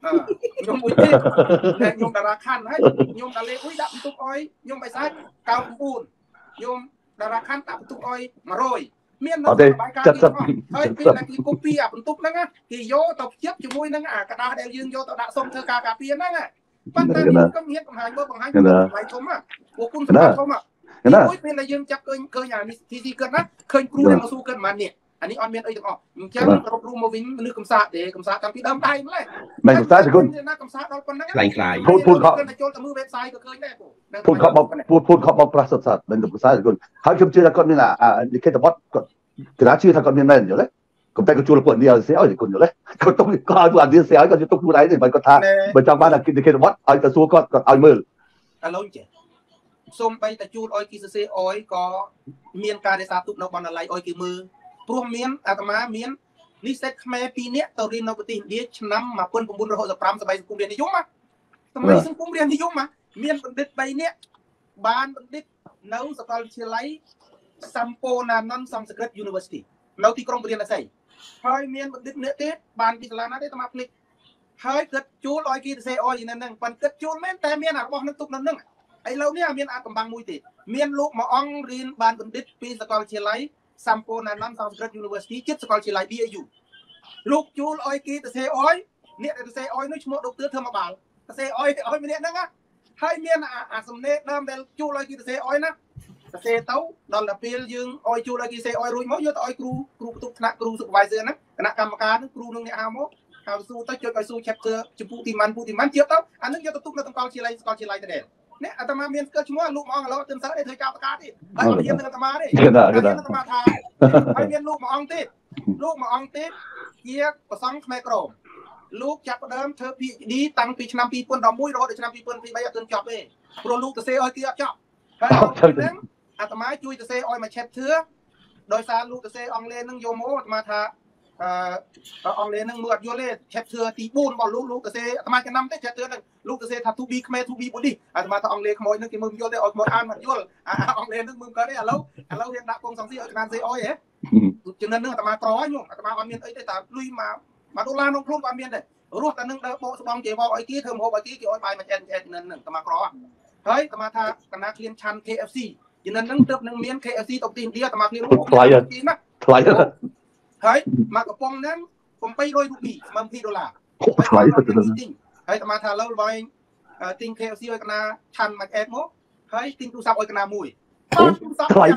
nhôm mũi tít nhôm đà ra khăn hết nhôm đà lê úi đậm tục oi nhôm bài sát cao bùn nhôm đà ra khăn đậm tục oi mà rồi miên nó bài ca kia thôi miên là cái copy à tục năng á thì vô tập chiếc cho mũi năng à cả đà đều dương vô tập đã xong thơ ca cà phê năng à bắt tay công hiến bằng hai bơ bằng hai bài thốn à của cung tập không à mũi miên là dương chắc cơ nhà thì cơn á khơi cru đang su cơn mà nèอันนี้ออนเมียนอีกอ๋อยังรบรูมาวิ่งนึกกำซาเด็กกำซาตามที่เดิมได้ไหมไม่กำซาสิคุณกำซาเราคนนั้นพูดเขาโจลมือเว็บไซต์ก็เคยแน่พูดเขาบอกปราศจากเป็นกำซาสิคุณเขาชื่อถ้าคนนี้น่ะนี่แค่แต่ว่ากระดาษชื่อถ้าคนนี้นั่นอยู่เลยก็แต่ก็จูละปวดเดียวเสียสิคุณอยู่เลยก็ต้องก็เอาอันเดียวเสียก็จะต้องดูไหนนี่มันก็ท่าเหมือนจังบ้านกินแค่แต่ว่าเอาแต่ซัวก็เอามือแล้วเจ๊ส้มไปแต่จูลออยกิเซออยก็เมียนการได้สาตุกนบอลอะไรออยกิมือพวกเมียนอาตมาเมียนนิสิตขมปีนี้ตอนเรียนเราปฏิเดียชนำมาเปิ้ลประมุนเราจะปรามสบายสังคมเรียนนิยมมาสมัยสังคมเรียนนิยมมาเมียนบัณฑิตไปเนี้ยบ้านบัณฑิตนักสกอลเชียไลซัมโปนานันซัมสกฤตยูนิเวอร์ซิตี้เราที่กรมเรียนอะไรเฮ้ยเมียนบัณฑิตเนื้อเทศบ้านพิศลานาได้ตมาพลิกเฮ้ยเกิดจูลอยกีเซออยนั่นนั่งปันเกิดจูลแม่แต่เมียนอาบอกนั่งตุกนั่นนั่งไอเราเนี่ยเมียนอากำบังมุยติเมียนลูกมาอ่องเรียนบ้านบัณฑิตปีสกอลเชียไลซัมโปนานันซัมสกฤตยูนิเวอร์ซิตี้จิตสกอลเชียไลบีอายุลูกจูลอยกีเซออยเนี่ยเซออยนึกชั่วโมงดอกเตือนเธอมาบ่าวเซออยไม่เนี่ยนั่งอ่ะให้เมียนสมเด็จน้ำเดลจูลอยกีเซออยนะเซเต้าดอลลาร์เปลยึงออยจูลอยกีเซออยรุ่ยมั้งยศออยครูตุกคณะครูสุขไวเซอร์นะคณะกรรมการครูนึงเนี่ยมั้งเขาสู้ตั้งใจสู้แคปเจอร์จะพูดที่มันเจียวเต้าอันนึงยศตุกนั่งต้องกอลเชียไลแต่เด่นเนี่ยอาตมาเมียนก็ชั่วลูกมองเราเต็มสารได้เธอจ้าประกาศดิไอ้เมียนอาตมาดิไอ้เมียนอาตมาทายไอ้เมียนลูกมาอ่องติดเยี่ยประสังแม่กรมลูกจับเดิมเธอปีดีตั้งปีชนปีปุ่นดอกมุ้ยรอเดี๋ยวชนปีปุ่นปีใบจนจบเลยโปรลูกตะเซออยเตี้ยจบแล้วอาตมาจุยตะเซออยมาเช็ดเถื่อโดยสารลูกตะเซอองเลนึงโยโมอาตมาทาอองเลนึงมือโยเล่เช็ดเถื่อตีปูนบอลลูกตะเซอาตมาจะนำได้เช็ดเถื่อนึงลูกตะเซทับทูบีขมทูบีบุดีอาตมาทาอองเลขโมยนึงกินมือโยเล่ออกหมดอ่านมันโยลอองเลนึงมือก็ได้แล้วเรียนดักกงสองซี่งานเซออยจนนั้นนึงอาตมากรอยอยู่อาตมาความเมียนได้แต่ลุยมาดูลาน้องพลุ่มความเมียนเลยรู้แต่นึงเดาโบสบองเกี่ยวไอ้กี้เทอมโฮไอ้กี้เกี่ยวไอ้ใบมันเอ็นนั่นหนึ่งอาตมากรอเฮ้ยอาตมาทาคณะเรียนชัน KFC จนนั้นนึงเติบนึงเมียน KFC ตกตีนเดียวอาตมาเรียนรู้จริงนะเฮ้ยมากระป๋องนั้นผมไป$100มัน$1,000ไปจริงเฮ้ยอาตมาทาแล้วใบติง KFC ไอ้คณะชันมาแอดโมเฮ้ยติงตูซับไอ้คณะมุยถลาย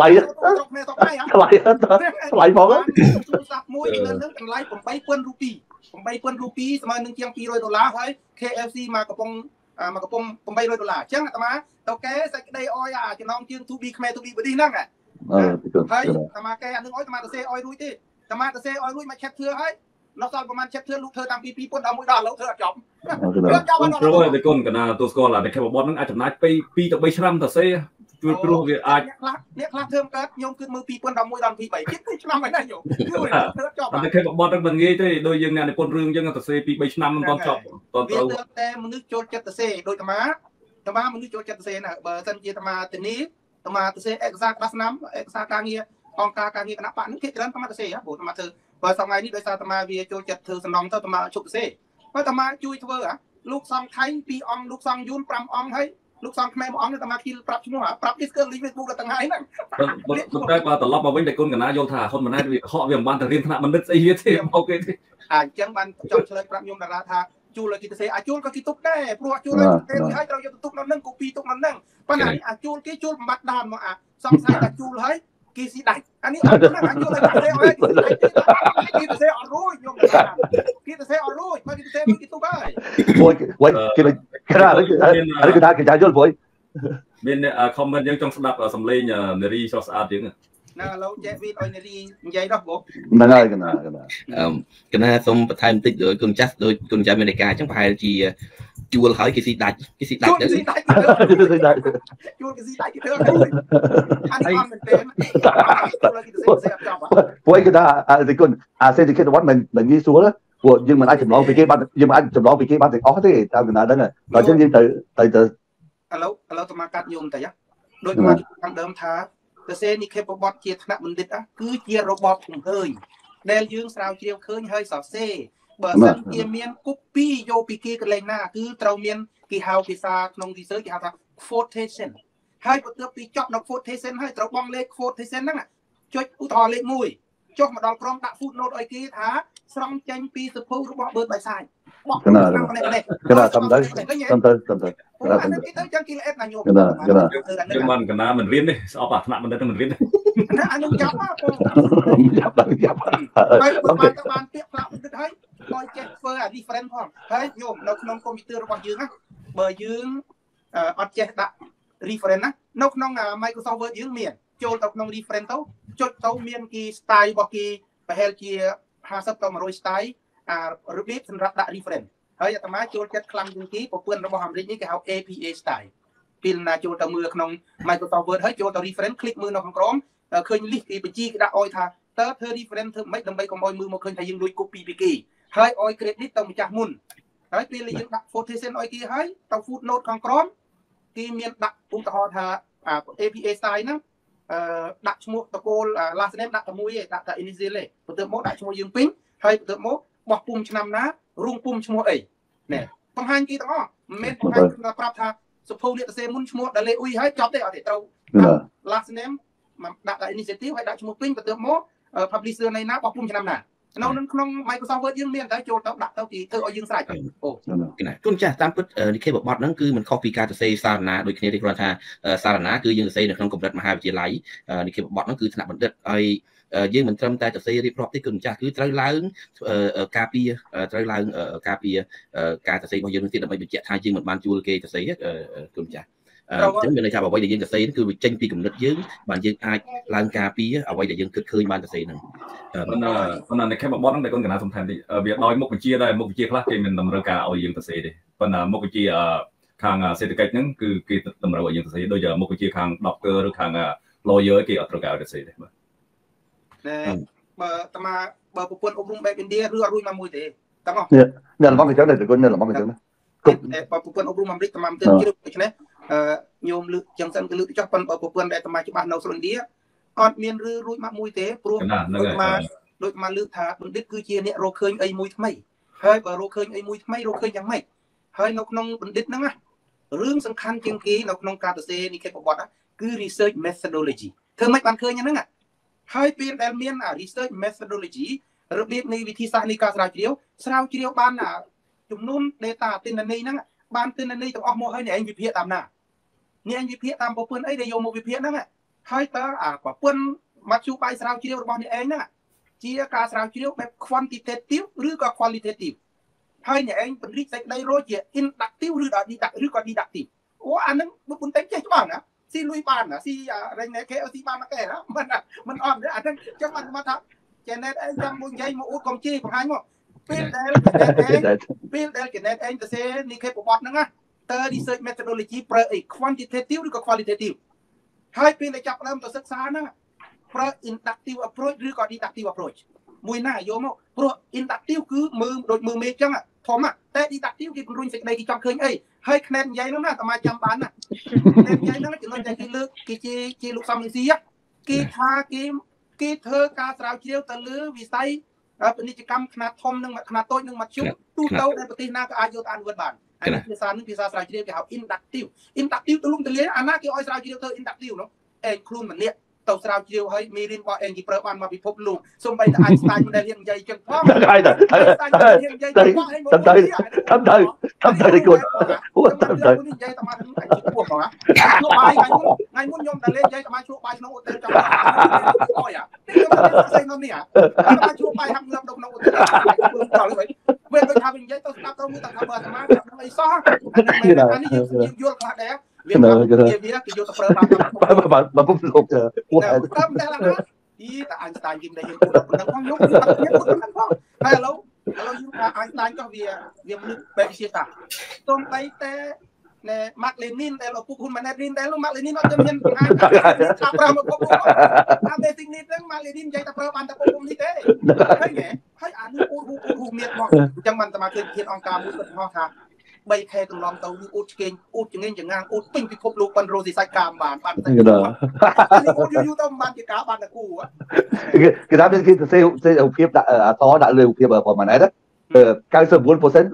บอกว่าสับมวยอีกเรื่องนึงอะไรผมไปเปิ้ลรูปีสมัยนึงเพียง$100ให้ KFC มากระป๋องผมไป$100จังอาตมาเต่าแกใส่ได้อ้อยจะน้องเชียงทูบีขมทูบีบดีนั่งให้อาตมาแกอันนึงอ้อยอาตมาตะเซอ้อยรุ่ยที่อาตมาตะเซอ้อยรุ่ยมาเช็ดเถื่อให้เราสอนประมาณเช็ดเถื่อลูกเธอตามปีปุ่นดาวมวยดาวแล้วเธอจบเพราะว่าในก้นกันนะตัวสกอร์ล่ะในแคปบอลนั้นอาจจะนัดไปปีต่อไปชนะตะเซช่วยปลุกอาจเนี่ยคลาสเทอมกัดยงขึ้นมือปีปุ่นดาวมวยดาวปีใบคิดไม่ชนะไม่ได้อยู่ในแคปบอลนั้นมันงี้ที่โดยยังในปนเรื่องยังตะเซปีใบชนะมันตอนจบตอนเราแต่มันนึกโจทย์จัดตะเซโดยธรรมะมันนึกโจทย์จัดตะเซน่ะเบอร์สันเจตมาตัวนี้ธรรมะตะเซเอกซากรัสน้ำเอกซากางเงียองการเงียคณะปะนึกคิดแล้วธรรมะตะเซครับผมธรรมะเธอเบอร์สองไงนี่โดยสารธรรมะวิโจทย์จัดเธอสนองเธอธรรมะชุกเซเพราะธรรมะจุยเธอลูกซองไทยปีอองลูกซองยูนปรำอองให้ลูกซองแม่อองเนี่ยธรรมะคิดปรับชั่วโมงปรับดิสเกิร์ลิเวอร์พูลต่างหากนั่นได้มาตลอดมาวิ่งแต่ก้นกันนะโยธาคนมันได้เคาะเวียงบ้านแต่เรียนคณะมันนึกไอ้เหี้ยที่โอเคที่จังบันจอมเฉลยปรับยมดาราธาจูเลยกิตเซจูลก็กิตุกได้พวกจูเลยเต็มให้เราจะตุกนั่นนั่งกูปีตุกนั่นนั่งปัญหาจูลกี่จูลบัดดานมาสองสายแต่จูลให้กีสีได้อันนี้จูเลยกิตเซเอาไว้กิตเซอร่อยยมดารากิตเซอร่อยมากิตเซมากิตุกได้โว้ยโว้ยกินไปขนาดนั้นคือได้กินใจจูลโว้ยเป็นคอมเมนต์ยังจงสลับสำเร็จเนรีชอสอาร์ตยังน่าเราเจวินออยเนรีใหญ่ดอกบอกนั่นไงกันนะส้มประทานติดโดยคุณจัสโดยคุณจัสอเมริกาจังพายจีจูลหอยกิสิดัดเด้อจูลกิสิดัดกี่เท่าเลยอันนี้ความเป็นจูลกิสิเสียบจับโว้ยก็ได้แต่คนเซนติเคตวัดมันงี้สัวแล้วพวกยังมันอาจจะลองไปเก็บบ้านยังมันอาจจะลองไปเก็บบ้านแต่อ๋อที่ทำกันนานแล้วไงตอนฉันยังแต่เราจะมากัดยมแต่ยังโดยมาทางเดิมท้าแต่เซนี่เคปบอทเกียร์ธนบัณฑิตคือเกียร์โรบอทถุงเฮยเดลยืงสาวเชียวเคยเฮยสอดเซ่បើសិនជាមាន copy យកពីគេកន្លែងណាគឺត្រូវមានគេហៅភាសាក្នុង research គេហៅថា quotation ហើយបន្ទាប់ពីចប់នៅ quotation ហើយត្រូវបង់លេខ quotation ហ្នឹងចុចឧទាហរណ៍លេខ1ចុះមកដល់ក្រុមដាក់ footnote ឲ្យគេថាស្រង់ចេញពីសភៅរបស់បឺតបៃសាយបោះណាតាមទៅអានេះគេទៅចឹងគេល្អណាស់ញោមយើងមិនកណាមិនរៀនទេស្អប់អាថ្នាក់បណ្ឌិតមិនរៀនទេអានោះចាប់ហ៎បងចាប់ហើយបានពាក្យផ្លាក់បណ្ឌិតហើយឲ្យចេះធ្វើអា reference ផងហើយញោមនៅក្នុងកុំព្យូទ័ររបស់យើងណាបើយើងអត់ចេះដាក់ reference ណានៅក្នុង Microsoft Word យើងមានចូលទៅក្នុង reference ទៅចុចទៅមានគេ style របស់គេប្រហែលជា50ទៅ100 style របៀបសម្រាប់ដាក់ reference ហើយអាត្មាចូលចិត្តខ្លាំងជាងគេប្រព័ន្ធរបស់អាមេរិកនេះគេហៅ APA style ពេលណាចូលទៅមើលក្នុង Microsoft Word ហើយចូលទៅ reference คลิกមើលនៅក្នុងក្រោមឃើញ list គេបញ្ជីគេដាក់អោយថាតើធ្វើ reference ធ្វើម៉េចដើម្បីកុំឲ្យមើលមកឃើញថាយើងលួច copy ពីគេហើយអោយ credit ទៅម្ចាស់មុនហើយពេលយើងដាក់ quotation អោយគេហើយទៅ footnote ខាងក្រោមគេមានដាក់ឧទាហរណ៍ថា APA style ហ្នឹងដាក់ឈ្មោះតកូល last name ដាក់តែមួយទេដាក់តែ initial ទេបន្ទាប់មកដាក់ឈ្មោះយើងពេញហើយបន្ទាប់មកបោះពុំឆ្នាំណារងពុំឈ្មោះអីណែបង្ហាញគេទាំងអស់មិនមែនបង្ហាញថាប្រាប់ថាសុភៅលាកសរសេរមុនឈ្មោះដល់លេអ៊ុយហើយចប់ទេអត់ទេត្រូវ last name ដាក់តែ initiative ហើយដាក់ឈ្មោះពេញបន្ទាប់មក publisher នៃណាបោះពុំឆ្នាំណានៅក្នុង Microsoft Word យើងមានតែចូលទៅដាក់ទៅគេធ្វើឲ្យយើងស្រេចអូគុណចាស់តាមពិតនិយាយបបត់ហ្នឹងគឺមិនខុសពីការសរសេរសារណាដូចគ្នាទេគ្រាន់ថាសារណាគឺយើងសរសេរនៅក្នុងកម្រិតមហាវិទ្យាល័យនិយាយបបត់ហ្នឹងគឺថ្នាក់បណ្ឌិតហើយយើងមិនត្រឹមតែសរសេររៀបរាប់ទេគុណចាស់គឺត្រូវឡើងការពារត្រូវឡើងការពារការសរសេររបស់យើងនឹងទៀតដើម្បីបញ្ជាក់ថាយើងមិនបានជួលគេសរសេរគុណចាស់អញ្ចឹងមានន័យថាអ្វីដែលយើងសរសេរគឺវាចេញពីគំនិតយើងបានយើងអាចឡើងការពារអ្វីដែលយើងគិតឃើញបានសរសេរហ្នឹងប៉ុន្តែនៅខេបបត់ហ្នឹងតែគុណកណាសំខាន់តិចវាដោយមុខវិជ្ជាដែរមុខវិជ្ជាខ្លះគេមិនតម្រូវការឲ្យយើងសរសេរទេប៉ុន្តែមុខវិជ្ជាខាងសេដ្ឋកិច្ចហ្នឹងគឺគេតម្រូវឲ្យយើងសរសេរដូចមុខវិជ្ជាខាង doctor ឬខាង lawyer គេអត់ត្រូវការឲ្យសរសេរទេបាទបើតាមាបើប្រព័ន្ធអប់រំបែបឥណ្ឌាឬអត់រួចមកមួយទេតាមកនៅល្មមអញ្ចឹងតែគុណនៅល្មមអញ្ចឹងណាប្រព័ន្ធអប់រំអាមេរិកតាមាមិនទៅជ្រាបដូច្នេះញោមលើកចឹងសិនគឺលើកចោះប៉ុន្តែប្រព័ន្ធដែលតាមាច្បាស់នៅស្រុកឥណ្ឌាអត់មានឬរួចមកមួយទេព្រោះដូចមកលើកថាបណ្ឌិតគឺជាអ្នករកឃើញអីមួយថ្មីហើយបើរកឃើញអីមួយថ្មីរកឃើញយ៉ាងម៉េចហើយនៅក្នុងបណ្ឌិតហ្នឹងណារឿងសំខាន់ជាងគេនៅក្នុងការសរសេរនិកាយប្រវត្តិគឺ research methodology ធ្វើម៉េចបានឃើញហ្នឹងហើយពេលដែលមាន research methodology របៀបនៃវិធីសាស្ត្រនៃការស្រាវជ្រាវបានចំនួន data ទិន្នន័យហ្នឹងបានទិន្នន័យទាំងអស់មកហើយអ្នកឯងវិភាគតាមណាអ្នកឯងវិភាគតាមប្រព័ន្ធអីដែលយកមកវិភាគហ្នឹងហើយតើប្រព័ន្ធមធ្យោបាយស្រាវជ្រាវរបស់អ្នកឯងហ្នឹងជាការស្រាវជ្រាវបែប quantitative ឬក៏ qualitative ហើយអ្នកឯងពង្រីកសេចក្តីរកជា inductive ឬក៏ deductive អូអាហ្នឹងមិនតែចេះច្បាស់ណាស៊ីលុយបានណាស៊ីរែងណែ KLC បានមកកែណាមិនអត់អាហ្នឹងចឹងបានថា Janet ឯងចាំមួយនិយាយមកអួតកុំជេរបង្ហាញមកពេលដែល Janet ឯងទៅសេនិកាយប្រវត្តិហ្នឹងណាតើ research methodology ប្រើអី quantitative ឬក៏ qualitative ហើយពេលដែលចាប់ដើមទៅសិក្សាហ្នឹងប្រើ inductive approach ឬក៏ deductive approach មួយណាយកមកព្រោះ inductive គឺមើលដូចមើលមេឃចឹងធំតែ deductive គេពង្រឹងសេចក្តីគេចង់ឃើញអីហើយខ្នែតនិយាយហ្នឹងណាតាមាចាំបានណាខ្នែតនិយាយហ្នឹងចំណុចដែលគេលើកគេជាលោកសំនឹងស៊ីគេថាគេធ្វើការស្រាវជ្រាវទៅលើវិស័យពាណិជ្ជកម្មខ្នាតធំនិងខ្នាតតូចនិងមធ្យមទូទៅในប្រទេសណាក៏អាចយកទៅអនុវត្តបានអានេះភាសានឹងភាសាស្រាវជ្រាវគេហៅ inductive ទូលំទូលាយអាណាគេឲ្យស្រាវជ្រាវធ្វើ inductive នោះឯងខ្លួនម្នាក់ទៅស្រាវជ្រាវឲ្យមេរៀនរបស់ឯងគេប្រើបានមកពិភពលោកសូម្បីតែ Einstein មិនដែលរៀននិយាយចឹងផងហើយតែរៀននិយាយទៅផងឯងមកតាមទៅគូអូតាមទៅនិយាយតាមហ្នឹងអាចពោះផងលោកបាយថ្ងៃមុនខ្ញុំតែលេងនិយាយតាមជួបបាយក្នុងអូតែលចង់អោយខ្ញុំស្អីនោះនេះតាមជួបបាយហាក់ងើបក្នុងអូតែលដល់វិញពេលដូចថានិយាយទៅស្ដាប់ទៅមើលតែថាបើអាត្មាអីសោះអានេះយើងយល់ខ្លះដែរវាគេយកទៅប្រើបានពុំលោកពួកតាមតែឡាទីតែអញស្ដាយគេមិនដែលយើងพูดប៉ុណ្ណឹងផងខ្ញុំផងហើយឥឡូវយើងថាអញស្ដាយចុះវាមនុស្សបែបវិទ្យាសាស្ត្រទុំបីតែណែម៉ាក់លេនីនដែលឪពុកហ៊ុនម៉ាណែតរៀនតែលោកម៉ាក់លេនីនអត់មានបង្ហាញថាប្រើមកពុកតាម basic need ហ្នឹងម៉ាក់លេនីននិយាយតែប្រើបានតែពុកនេះទេហើយអានេះអូមានមកអញ្ចឹងបានតែមកឃើញធានអង្គការមួយគាត់ហៅថា3ខែកន្លងទៅនេះអ៊ូតឆ្កេងអ៊ូតចងេងចងាងអ៊ូតពេញពិភពលោកប៉ុនរស់ទីសាច់កាមបានតែអ៊ូតយូរទៅបានជាការបានតែគូគេថាគេសរសេររូបភាពដាក់អតដាក់លើរូបភាពប្រហែលណា 99%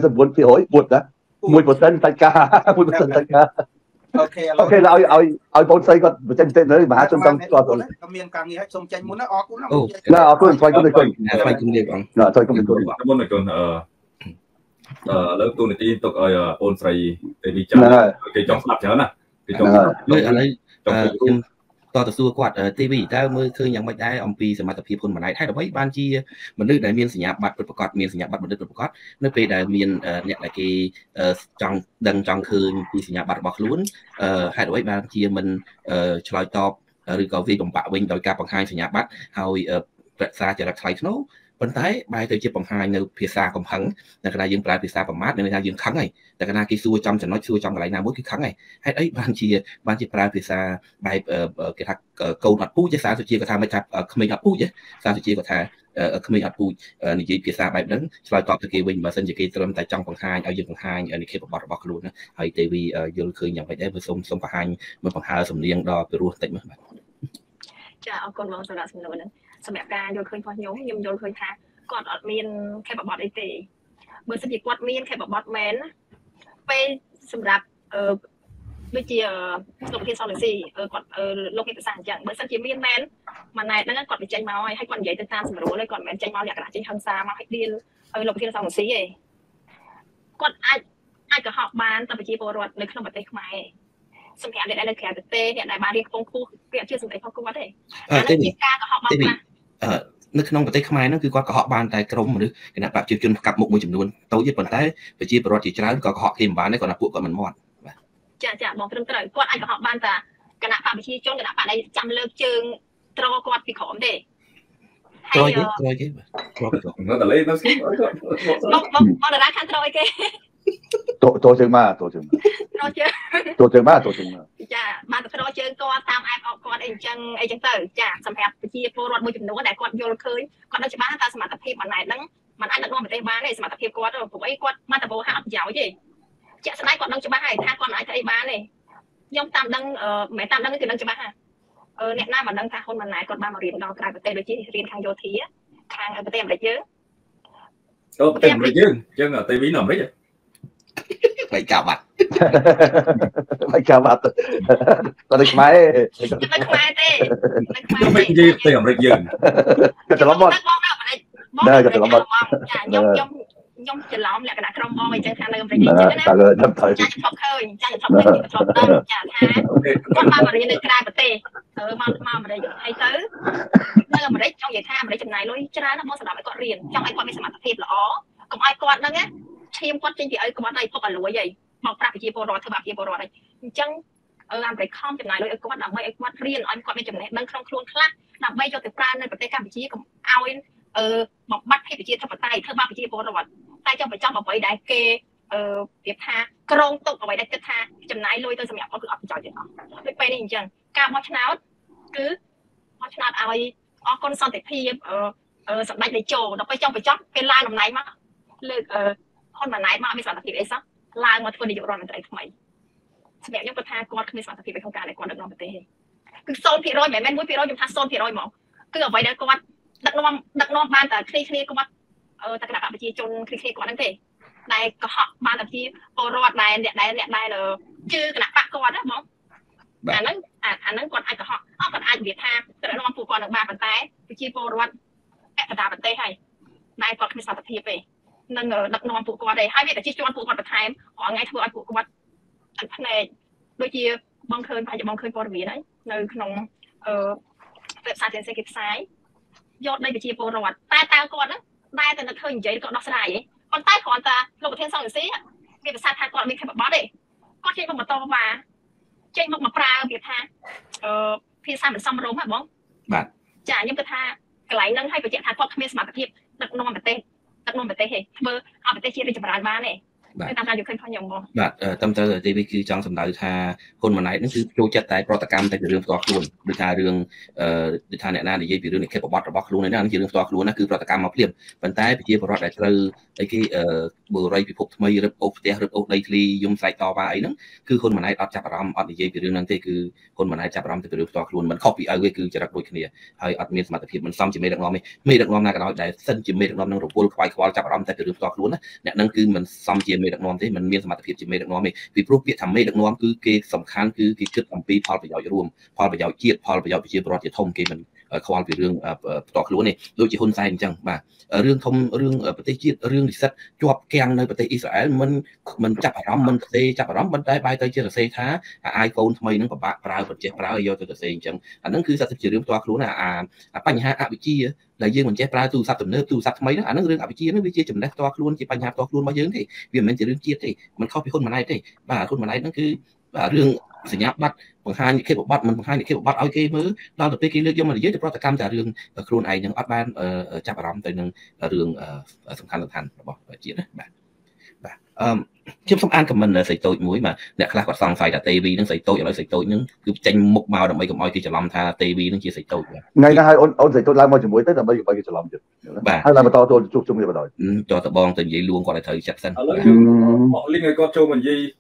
99% បុតណា1% សាច់ការ 1% សាច់ការអូខេអូខេឲ្យបងស្រីគាត់បញ្ចេញទៅនៅមហាជនចង់គាត់មានការងារឲ្យសូមចេញមុនណាអរគុណណាអរគុណស្វាគមន៍គុណស្វាគមន៍បងស្វាគមន៍គុណមុនគុណលើកទូនីតិទុកឲ្យអូនស្រីទេវីចាគេចង់ស្ដាប់ច្រើនណាគេចង់ឥឡូវខ្ញុំតទៅសួរគាត់ទេវីតើមើលឃើញយ៉ាងម៉េចដែរអំពីសមត្ថភាពហ៊ុនម៉ាណែតហើយដើម្បីបានជាមនុស្សដែលមានសញ្ញាបត្រពិតប្រាកដមានសញ្ញាបត្របណ្ឌិតពិតប្រាកដនៅពេលដែលមានអ្នកដែលគេចង់ដឹងចង់ឃើញពីសញ្ញាបត្ររបស់ខ្លួនហេតុអ្វីបានជាមិនឆ្លើយតបឬក៏វាបំបាក់វិញដោយការបង្ហាញសញ្ញាបត្រហើយប្រឹក្សាចរិតថ្លៃថ្នូរប៉ុន្តែបែរទៅជាបង្ហាញនៅភាសាកំហឹងតែកាលណាយើងប្រើភាសាប្រមាថនៅថាយើងខឹងហើយតែកាលណាគេសួរចំចំណុចសួរចំកន្លែងណាមួយគឺខឹងហើយហេតុអីបានជាប្រើភាសាបែបគេថាកូនអត់ពូជសាសុជាគាត់ថាមិនថាក្មេងអត់ពូជសាសុជាគាត់ថាក្មេងអត់ពូជនិយាយភាសាបែបហ្នឹងឆ្លើយតបទៅគេវិញបើសិនជាគេត្រឹមតែចង់បង្ហាញឲ្យយើងបង្ហាញនិខេបបទរបស់ខ្លួនហើយទេវីយល់ឃើញយ៉ាងម៉េចដែរសូមបង្ហាញមើលបង្ហើរសំនៀងដល់ពីរោះតិចមើលបាទចាអរគុណបងសម្រាប់សំណួរហ្នឹងសម្រាប់ការយល់ឃើញរបស់ខ្ញុំយល់ឃើញថាគាត់អត់មានខេបបទអីទេបើសិនជាគាត់មានខេបបទមែនពេលសម្រាប់ដូចជាលោកធានសនស៊ីគាត់លោកមានប្រសាសន៍អញ្ចឹងបើសិនជាមានមែនម៉ាណែតហ្នឹងគាត់បញ្ចេញមកហើយគាត់និយាយទៅតាមសម្រួលហើយគាត់មិនមែនចេញមកលក្ខណៈចេញហិង្សាមកឲ្យឌីលឲ្យលោកធានសនស៊ីទេគាត់អាចកុហកបានតែប្រជាពលរដ្ឋនៅក្នុងប្រទេសខ្មែរសម្រាប់អ្នកដែលនៅក្រៅប្រទេសអ្នកដែលបានរៀនខ្ពង់ខ្ពស់គេអត់ជឿសម្ដីរបស់គាត់ទេអានេះជាការកុហកបានខ្លះនៅក្នុងប្រទេសខ្មែរហ្នឹងគឺគាត់កុហកបានតែក្រុមមនុស្សគណៈប្រជាជនកាប់មុខមួយចំនួនតូចទេប៉ុន្តែប្រជាពលរដ្ឋជាច្រើនក៏កុហកគេមិនបានដែរគាត់ថាពួកគាត់មិនមាត់បាទចាបងត្រឹមត្រូវគាត់អាចកុហកបានតែគណៈបកប្រជាជនគណៈបកដែលចាំលើកជើងត្រគាត់ពីក្រោមទេក្រោយគេនៅតែលេងទៅស្គីបងតារាខាងត្រគេតោជើងមកចាបានទៅត្រជើងគាត់តាមអែបអបគាត់អីអញ្ចឹងទៅចាសម្រាប់ប្រជាពលរដ្ឋមួយចំនួនដែលគាត់យល់ឃើញគាត់ដឹងច្បាស់ថាសមត្ថភាពម៉ាណែតហ្នឹងមិនអាចដឹកនាំប្រទេសបានទេសមត្ថភាពគាត់ព្រោះអីគាត់មកតបោហាអត់ប្រយោជន៍ទេជាក់ស្ដែងគាត់ដឹងច្បាស់ហើយថាគាត់មិនអាចធ្វើអីបានទេខ្ញុំតាមដឹងមិនតាមដឹងគឺដឹងច្បាស់ហើយអ្នកណាមិនដឹងថាហ៊ុនម៉ាណែតគាត់បានមករៀនដល់ក្រៅប្រទេសដូចជារៀនខាងយោធាខាងប្រទេសអាមេរិកយើងប្រទេសអាមេរិកយើងអញ្ចឹងទេវីនៅអាមេរិកបែកការបាត់គាត់នៅខ្មែរទេមិននិយាយទៅអាមេរិកយើងច្រឡំមកច្រឡំមកខ្ញុំច្រឡំលក្ខណៈក្រុមបងអីចឹងថានៅអាមេរិកអញ្ចឹងណាចាឈប់ឃើញចាឈប់ឃើញចាថាគាត់មករៀននៅក្រៅប្រទេសមកអាមេរិកហើយទៅនៅអាមេរិកចង់និយាយថាអាមេរិកចំណាយលុយច្រើនណាស់មកសម្រាប់ឲ្យគាត់រៀនចង់ឲ្យគាត់មានសមត្ថភាពល្អកុំឲ្យគាត់ហ្នឹងណាឈាមគាត់ចេញពីឲ្យគាត់ឲ្យពុកឲ្យលួយហីមកប្រាក់ប្រជាពលរដ្ឋធ្វើបាបប្រជាពលរដ្ឋហីអញ្ចឹងអាមេរិកខំចំណាយលុយឲ្យគាត់ដើម្បីឲ្យគាត់រៀនឲ្យគាត់មានចំណេះដឹងក្នុងខ្លួនខ្លះដើម្បីយកទៅប្រើនៅប្រទេសកម្ពុជាកុំឲ្យបំបត្តិភាពប្រជាធិបតេយ្យធ្វើបាបប្រជាពលរដ្ឋតែចង់បញ្ចប់អ្វីដែលគេប្រៀបថាក្រងទុកអ្វីដែលគិតថាចំណាយលុយទៅសម្រាប់គាត់គឺអត់ប្រយោជន៍ទេអស់ដូចពេលនេះអញ្ចឹងការបោះឆ្នោតគឺបោះឆ្នោតឲ្យអរគុណសន្តិភាពសម្ដេចតេជោដល់ពេលចង់បញ្ចប់គេឡើងតំណែងមកលើកហ៊ុនម៉ាណែតមកមានសមត្ថភាពអីសោះឡើងមកធ្វើនាយករដ្ឋមន្ត្រីថ្មីសម្រាប់ខ្ញុំគាត់ថាគាត់គ្មានសមត្ថភាពក្នុងការដែលគាត់ដឹកនាំប្រទេសទេគឺ 0% មិនមែន 1% ខ្ញុំថា 0% ហ្មងគឺអ្វីដែលគាត់ដឹកនាំបានតែគ្នាគាត់តែគណៈបកប្រជាជនគ្នាគាត់ហ្នឹងទេដែលកុហកបានតែជាពលរដ្ឋដែលអ្នកដែលជឿគណៈបកគាត់ណាហ្មងអាហ្នឹងគាត់អាចកុហកគាត់អាចនិយាយថាទៅនាំពួកគាត់នឹងបានប៉ុន្តែប្រជាពលរដ្ឋអកតាប្រទេសហើយតែគាត់គ្មានសមត្ថភាពទេនឹងដឹកនាំពួកគាត់ទេហើយវាតែជាន់ពួកគាត់បន្ថែមរាល់ថ្ងៃធ្វើឲ្យពួកគាត់អត់ភ្នែកដូចជាបងឃើញប្រហែលជាបងឃើញព័ត៌មានហើយនៅក្នុងwebsite ផ្សេងគេផ្សាយយកដីប្រជាពលរដ្ឋតែតើគាត់ហ្នឹងដែលតែនឹកឃើញនិយាយគាត់ដោះស្រាយទេប៉ុន្តែគ្រាន់តែលោកប្រធានសង្ឃស៊ីមានប្រសាសន៍ថាគាត់មានខេបបទទេគាត់ចេញមកបន្តថាចេញមកប្រើវាថាភាសាមិនសមរម្យហ៎បងបាទចាខ្ញុំគិតថាកន្លែងហ្នឹងឲ្យបញ្ជាក់ថាគាត់គ្មានសមត្ថភាពដឹកនាំប្រទេសទេធ្វើឲ្យប្រទេសជាតិរីកចម្រើនបានទេតាមការយល់ឃើញរបស់ខ្ញុំបងបាទតាមទៅទីនេះគឺចង់សម្ដៅថាហ៊ុនម៉ាណែតនឹងគឺចូលចិត្តតែប្រតិកម្មតែពីរឿងផ្ទាល់ខ្លួនដូចថារឿងដូចថាអ្នកណានិយាយពីរឿងនិខេបបទរបស់ខ្លួនហ្នឹងជារឿងផ្ទាល់ខ្លួនណាគឺប្រតិកម្មមកភ្លាមប៉ុន្តែប្រជាពលរដ្ឋដែលត្រូវអីគេบุรีพิภพทำไมรึโอเตะรึโอได้ทลียมใส่ต่อว่าไอ้นั่นคือคนมันไอ้อัดจับรำอัดเยี่ยมเรื่องนั้นคือคนมันไอ้จับรำแต่เป็นเรื่องตัวครูมัน copy เอาไว้คือจะรักโดยคนเดียวให้อัดมีสมาธิเพียรมันซ้ำจะไม่ดังน้องไม่ดังน้องน่ากันเอาได้เส้นจะไม่ดังน้องนั่งรบกวนควายควายจับรำแต่เป็นเรื่องตัวครูนะเนี่ยนั่นคือมันซ้ำจะไม่ดังน้องที่มันมีสมาธิเพียรจะไม่ดังน้องวิปรูปเปียทำไม่ดังน้องคือเกสำคัญคือเกิดอัมพีพอประโยชน์รวมพอประโยชน์เกียรติพอประโยชน์เชียร์ประวัติทมเกมันควายเป็นเรื่องต่อครูนี่โดยที่คนใส่จังบ่าเรื่องทมเรื่องประเทศจีนเรื่องดิสัตจวบแกงในประเทศอิสราเอลมันจับรำมันเซจับรำมันได้ใบเตยเจอเซท้าไอโฟนทำไมนั่งกับปลาปัจเจปลาโยตัวเซจังอันนั้นคือสัตว์เรื่องตัวครูน่ะปัญหาอวิจีlà dương mình chế pra tu sát tụm nơ tu sát mấy đó anh nó riêng ở chia nó bị chia chùm đấy to luôn chỉปัญหาto luôn bao nhiêu thì vì mình chỉ riêng chia thì mình không bịคนมาไหนthì bàคนมาไหนนั่นคือเรื่องสัญญาบัตรบางท่านเคสบัตรมันบางท่านเคสบัตรเอาเคมือเราตัวไปกินเรื่องย่อมันเยอะแต่เพราะแต่กรรมแต่เรื่องครูไอยังอัดบ้านจับอารมณ์แต่หนึ่งเรื่องสำคัญบอกเจียนะchiếm xong an của mình là xây tội mũi mà nè khác còn sang phải là tv nó xây tội rồi xây tội những cứ tranh mục màu đồng mấy cái thìจะlàm tha tv nó chia xây tội ngày nay ôn xây tội làm mọi chuyện mũi tới là mấy cáiจะlàm được hay là mà to tôi chụp chung như vậy rồi cho tờ bong từ vậy luôn còn lại thời chặt sân họ liên hệ có cho mình gì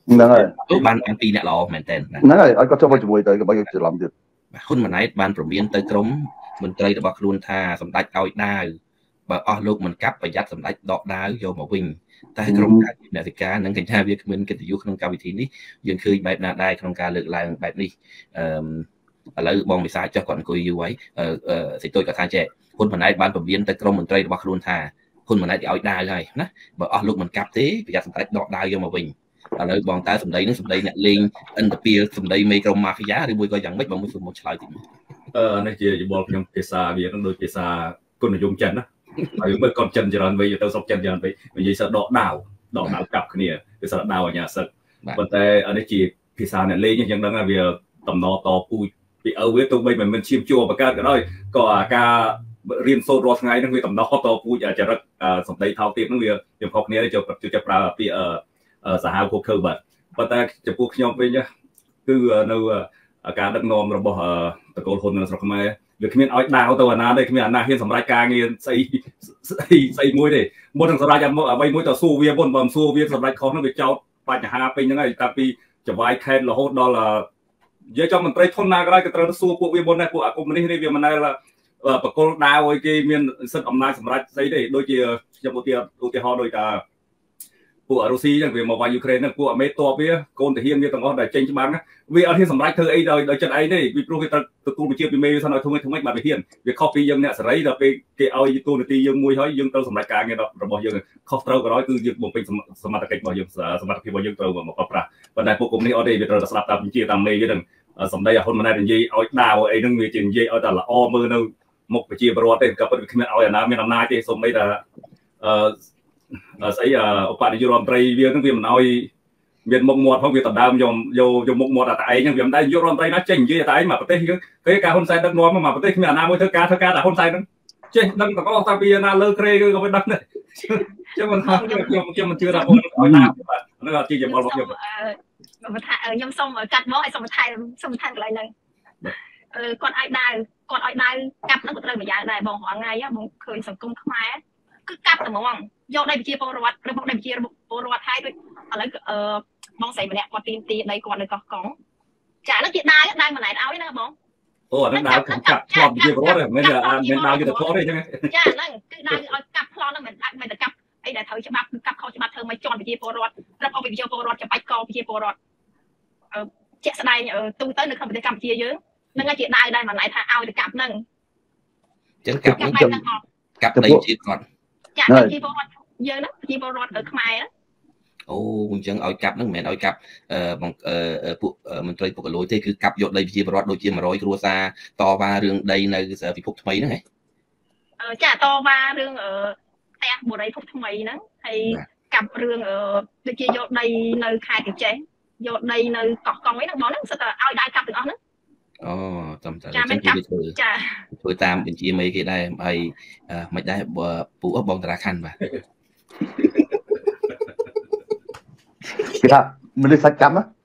ban anh pi nè lò mền tên này anh có cho mọi chuyện mũi tới cái mấy cáiจะlàm được คนมันไหนบ้านผมเรียนเตยกรมมันเตยระบกรุนทาสำได้เอาได้บ่ลูกมันกลับไปยัดสำได้ดอกดาวโยมาวิ่งแต่กรมการนาฬิกานั่งกันชาวิทย์มันกิจยุคของการวิธีนี้ยังคือแบบนาได้ของการเลือกลายแบบนี้แล้วบองไปซ้ายเจ้าก่อนคุยอยู่ไว้สิตัวกับทางแจคนมันไหนบ้านผมเรียนเตยกรมมันเตยระบกรุนทาคนมันไหนเอาได้เลยนะบ่ลูกมันกลับทีไปยัดสำได้ดอกดาวโยมาวิ่งแล้วบองตาสำได้นึกสำได้เนี่ยลิงอันตะเปียสำได้ไม่กรมมาฟิยาหรือบุยก็ยังไม่บองไม่ฝึกmộtชายจริงนั่นจะบอกยังเปซาเบียร์ต้องโดยเปซาคนนิยมจันนะไอ้เมื่อก่อนจันจะรันไปอยู่เตาสอบจันจะรันไปมันยิ่งสะดอกดาวกลับขึ้นเนี่ยคือสะดาวอย่างสักแต่อันนี้จีเปซาเนี่ยเลี้ยยังดังนะเบียร์ต่ำนอต่อปูปีเอาไว้ตัวใบมันชิมจั่วประกาศก็ได้ก็การเรียนโซนรอสไงนั่นคือต่ำนอต่อปูอาจจะรักสมได้เท่าเทียมนั่นเบียร์อย่างพวกนี้จะปลาปีสหายพวกเคยบัดแต่จะพวกยอมไปเนี่ยคือในการดักนอมระบบตะโกนคนในสระมาหรือขมิ้นเอาดาวตัวนั้นได้ขมิ้นนาเห็นสำหรับการเงินใส่มวยดิบนทางสลายจะใบมวยต่อสู้เวียบนบอมสู้เวียสำหรับเขาต้องไปเจ้าปัญหาเป็นยังไงแต่ปีจะไว้แค่เราโหดดอลลาร์เยอะจังมันไตรทนนาก็ได้ก็ตระสู้พวกเวียบนได้พวกอากุมนี่เวียมันได้ละปะโกนดาวไอ้ที่มีสิ่งอำนาจสำหรับใส่ได้โดยที่จะพูดที่เขาโดยการพวกรัสเซียอย่างเวียมาว่ายูเครนนั่นพวกอเมริกาเวียโกนแต่เฮียนเวียต่างกันแต่เจนจ์บังนะเวียที่สำหรับเธอไอ้โดยจัดไอ้นี่วิปโรวิตตัวกูไปเชื่อไปเมย์สนอยทุ่งไม่บาดไปเฮียนเวียข้อปียังเนี่ยสไลด์เราไปเกเอาตัวในตียังมวยเฮ้ยยังตัวสำหรับการเงี้ยเราบอกยังข้อเท้าก็ร้อยคือยังบ่เป็นสมรรถกิจบอกยังสมรรถกิจบอกยังตัวมาปราวันนั้นพวกกลุ่มนี้เอาได้เวียเราสลับตามจีตามเมย์ยังสำหรับคนมันได้เป็นยี่เอาดาวไอ้นั่งเวียจีนยี่เอาแต่ละอ้อมือนั่งมกไปจีบรอดเต็มกับเป็นขึ้นเอาอย่างนั้นมีน้ำหน้าที่สมไม่แต่ใส่อุปนิยมไตรเวียทั้งเวียมันเอาเวียนมกมวดเพราะเวียตัดดาวโยมกมวดแต่ไอ้ยังเวียนได้ยกรอนไตรนัดเจงยี่แต่ไอ้มาประเทศก็การคนใส่ดังน้อยมาประเทศมีอาณาไม่เท่าการแต่คนใส่นั้นเจ๊ดังแต่ก็ตาปีนาเลิกเครก็ไม่ดังเลยเจ้ามันทำมันเชื่อเราคนเอาหน้านั่นก็ที่จะบอกยมมาถ่ายยมส้มจัดบ่ไอ้ส้มถ่ายอะไรเลยก่อนไอ้ได้กลับนั่งก็เลยมาอย่างได้บอกว่าไงอ่ะบอกเคยสังคมขมายคือกลับแต่มองยกได้ไปเชียร์โปรวัตหรือบอกได้ไปเชียร์โปรวัตไทยด้วยอะไรมองใส่มาเนี่ยก่อนตีในก่อนเลยก่อนจ่ายนักกีฬาได้มาไหนเอาไว้นะบองโอ้นั่นดาวกับพลอนเชียร์โปรวัตไม่ใช่เป็นดาวอยู่แต่พลอนได้ใช่ไหมจ้านั่นคือดาวเอากับพลอนนั่นเหมือนแต่กับไอ้แต่เธอจะบับกับเขาจะบับเธอไม่จอนไปเชียร์โปรวัตแล้วเอาไปเชียร์โปรวัตจะไปกองไปเชียร์โปรวัตเจ๊สไลด์ตุ้งเต้นนึกคำเป็นกรรมเชียร์เยอะนั่นก็เจ๊ได้มาไหนถ้าเอาจะกับนั่งจังกับในชีก่อนจากที่บอลเยอะนะที่บอลởขมายนะโอ้จังเอากับนั่งแม่เอากับพวกมันตรีพวกกระโหลกที่คือกับยอดได้ที่บอลโดยที่มาร้อยครัวซาต่อมาเรื่องใดในพิภพทำไมนั่นไงจ่าต่อมาเรื่องแต่บทใดพิภพทำไมนั่นให้กับเรื่องโดยที่ยอดได้ในคายติดเจ๊ยอดได้ในเกาะกองไว้นั่งบอลนั่งสุดเอาได้กับถึงเอานั่นอ๋อจำจังที่คือตามเป็นจีไม่กี่ได้ไม่ได้ปูอับบองตราคันป่ะ kita menulis cam á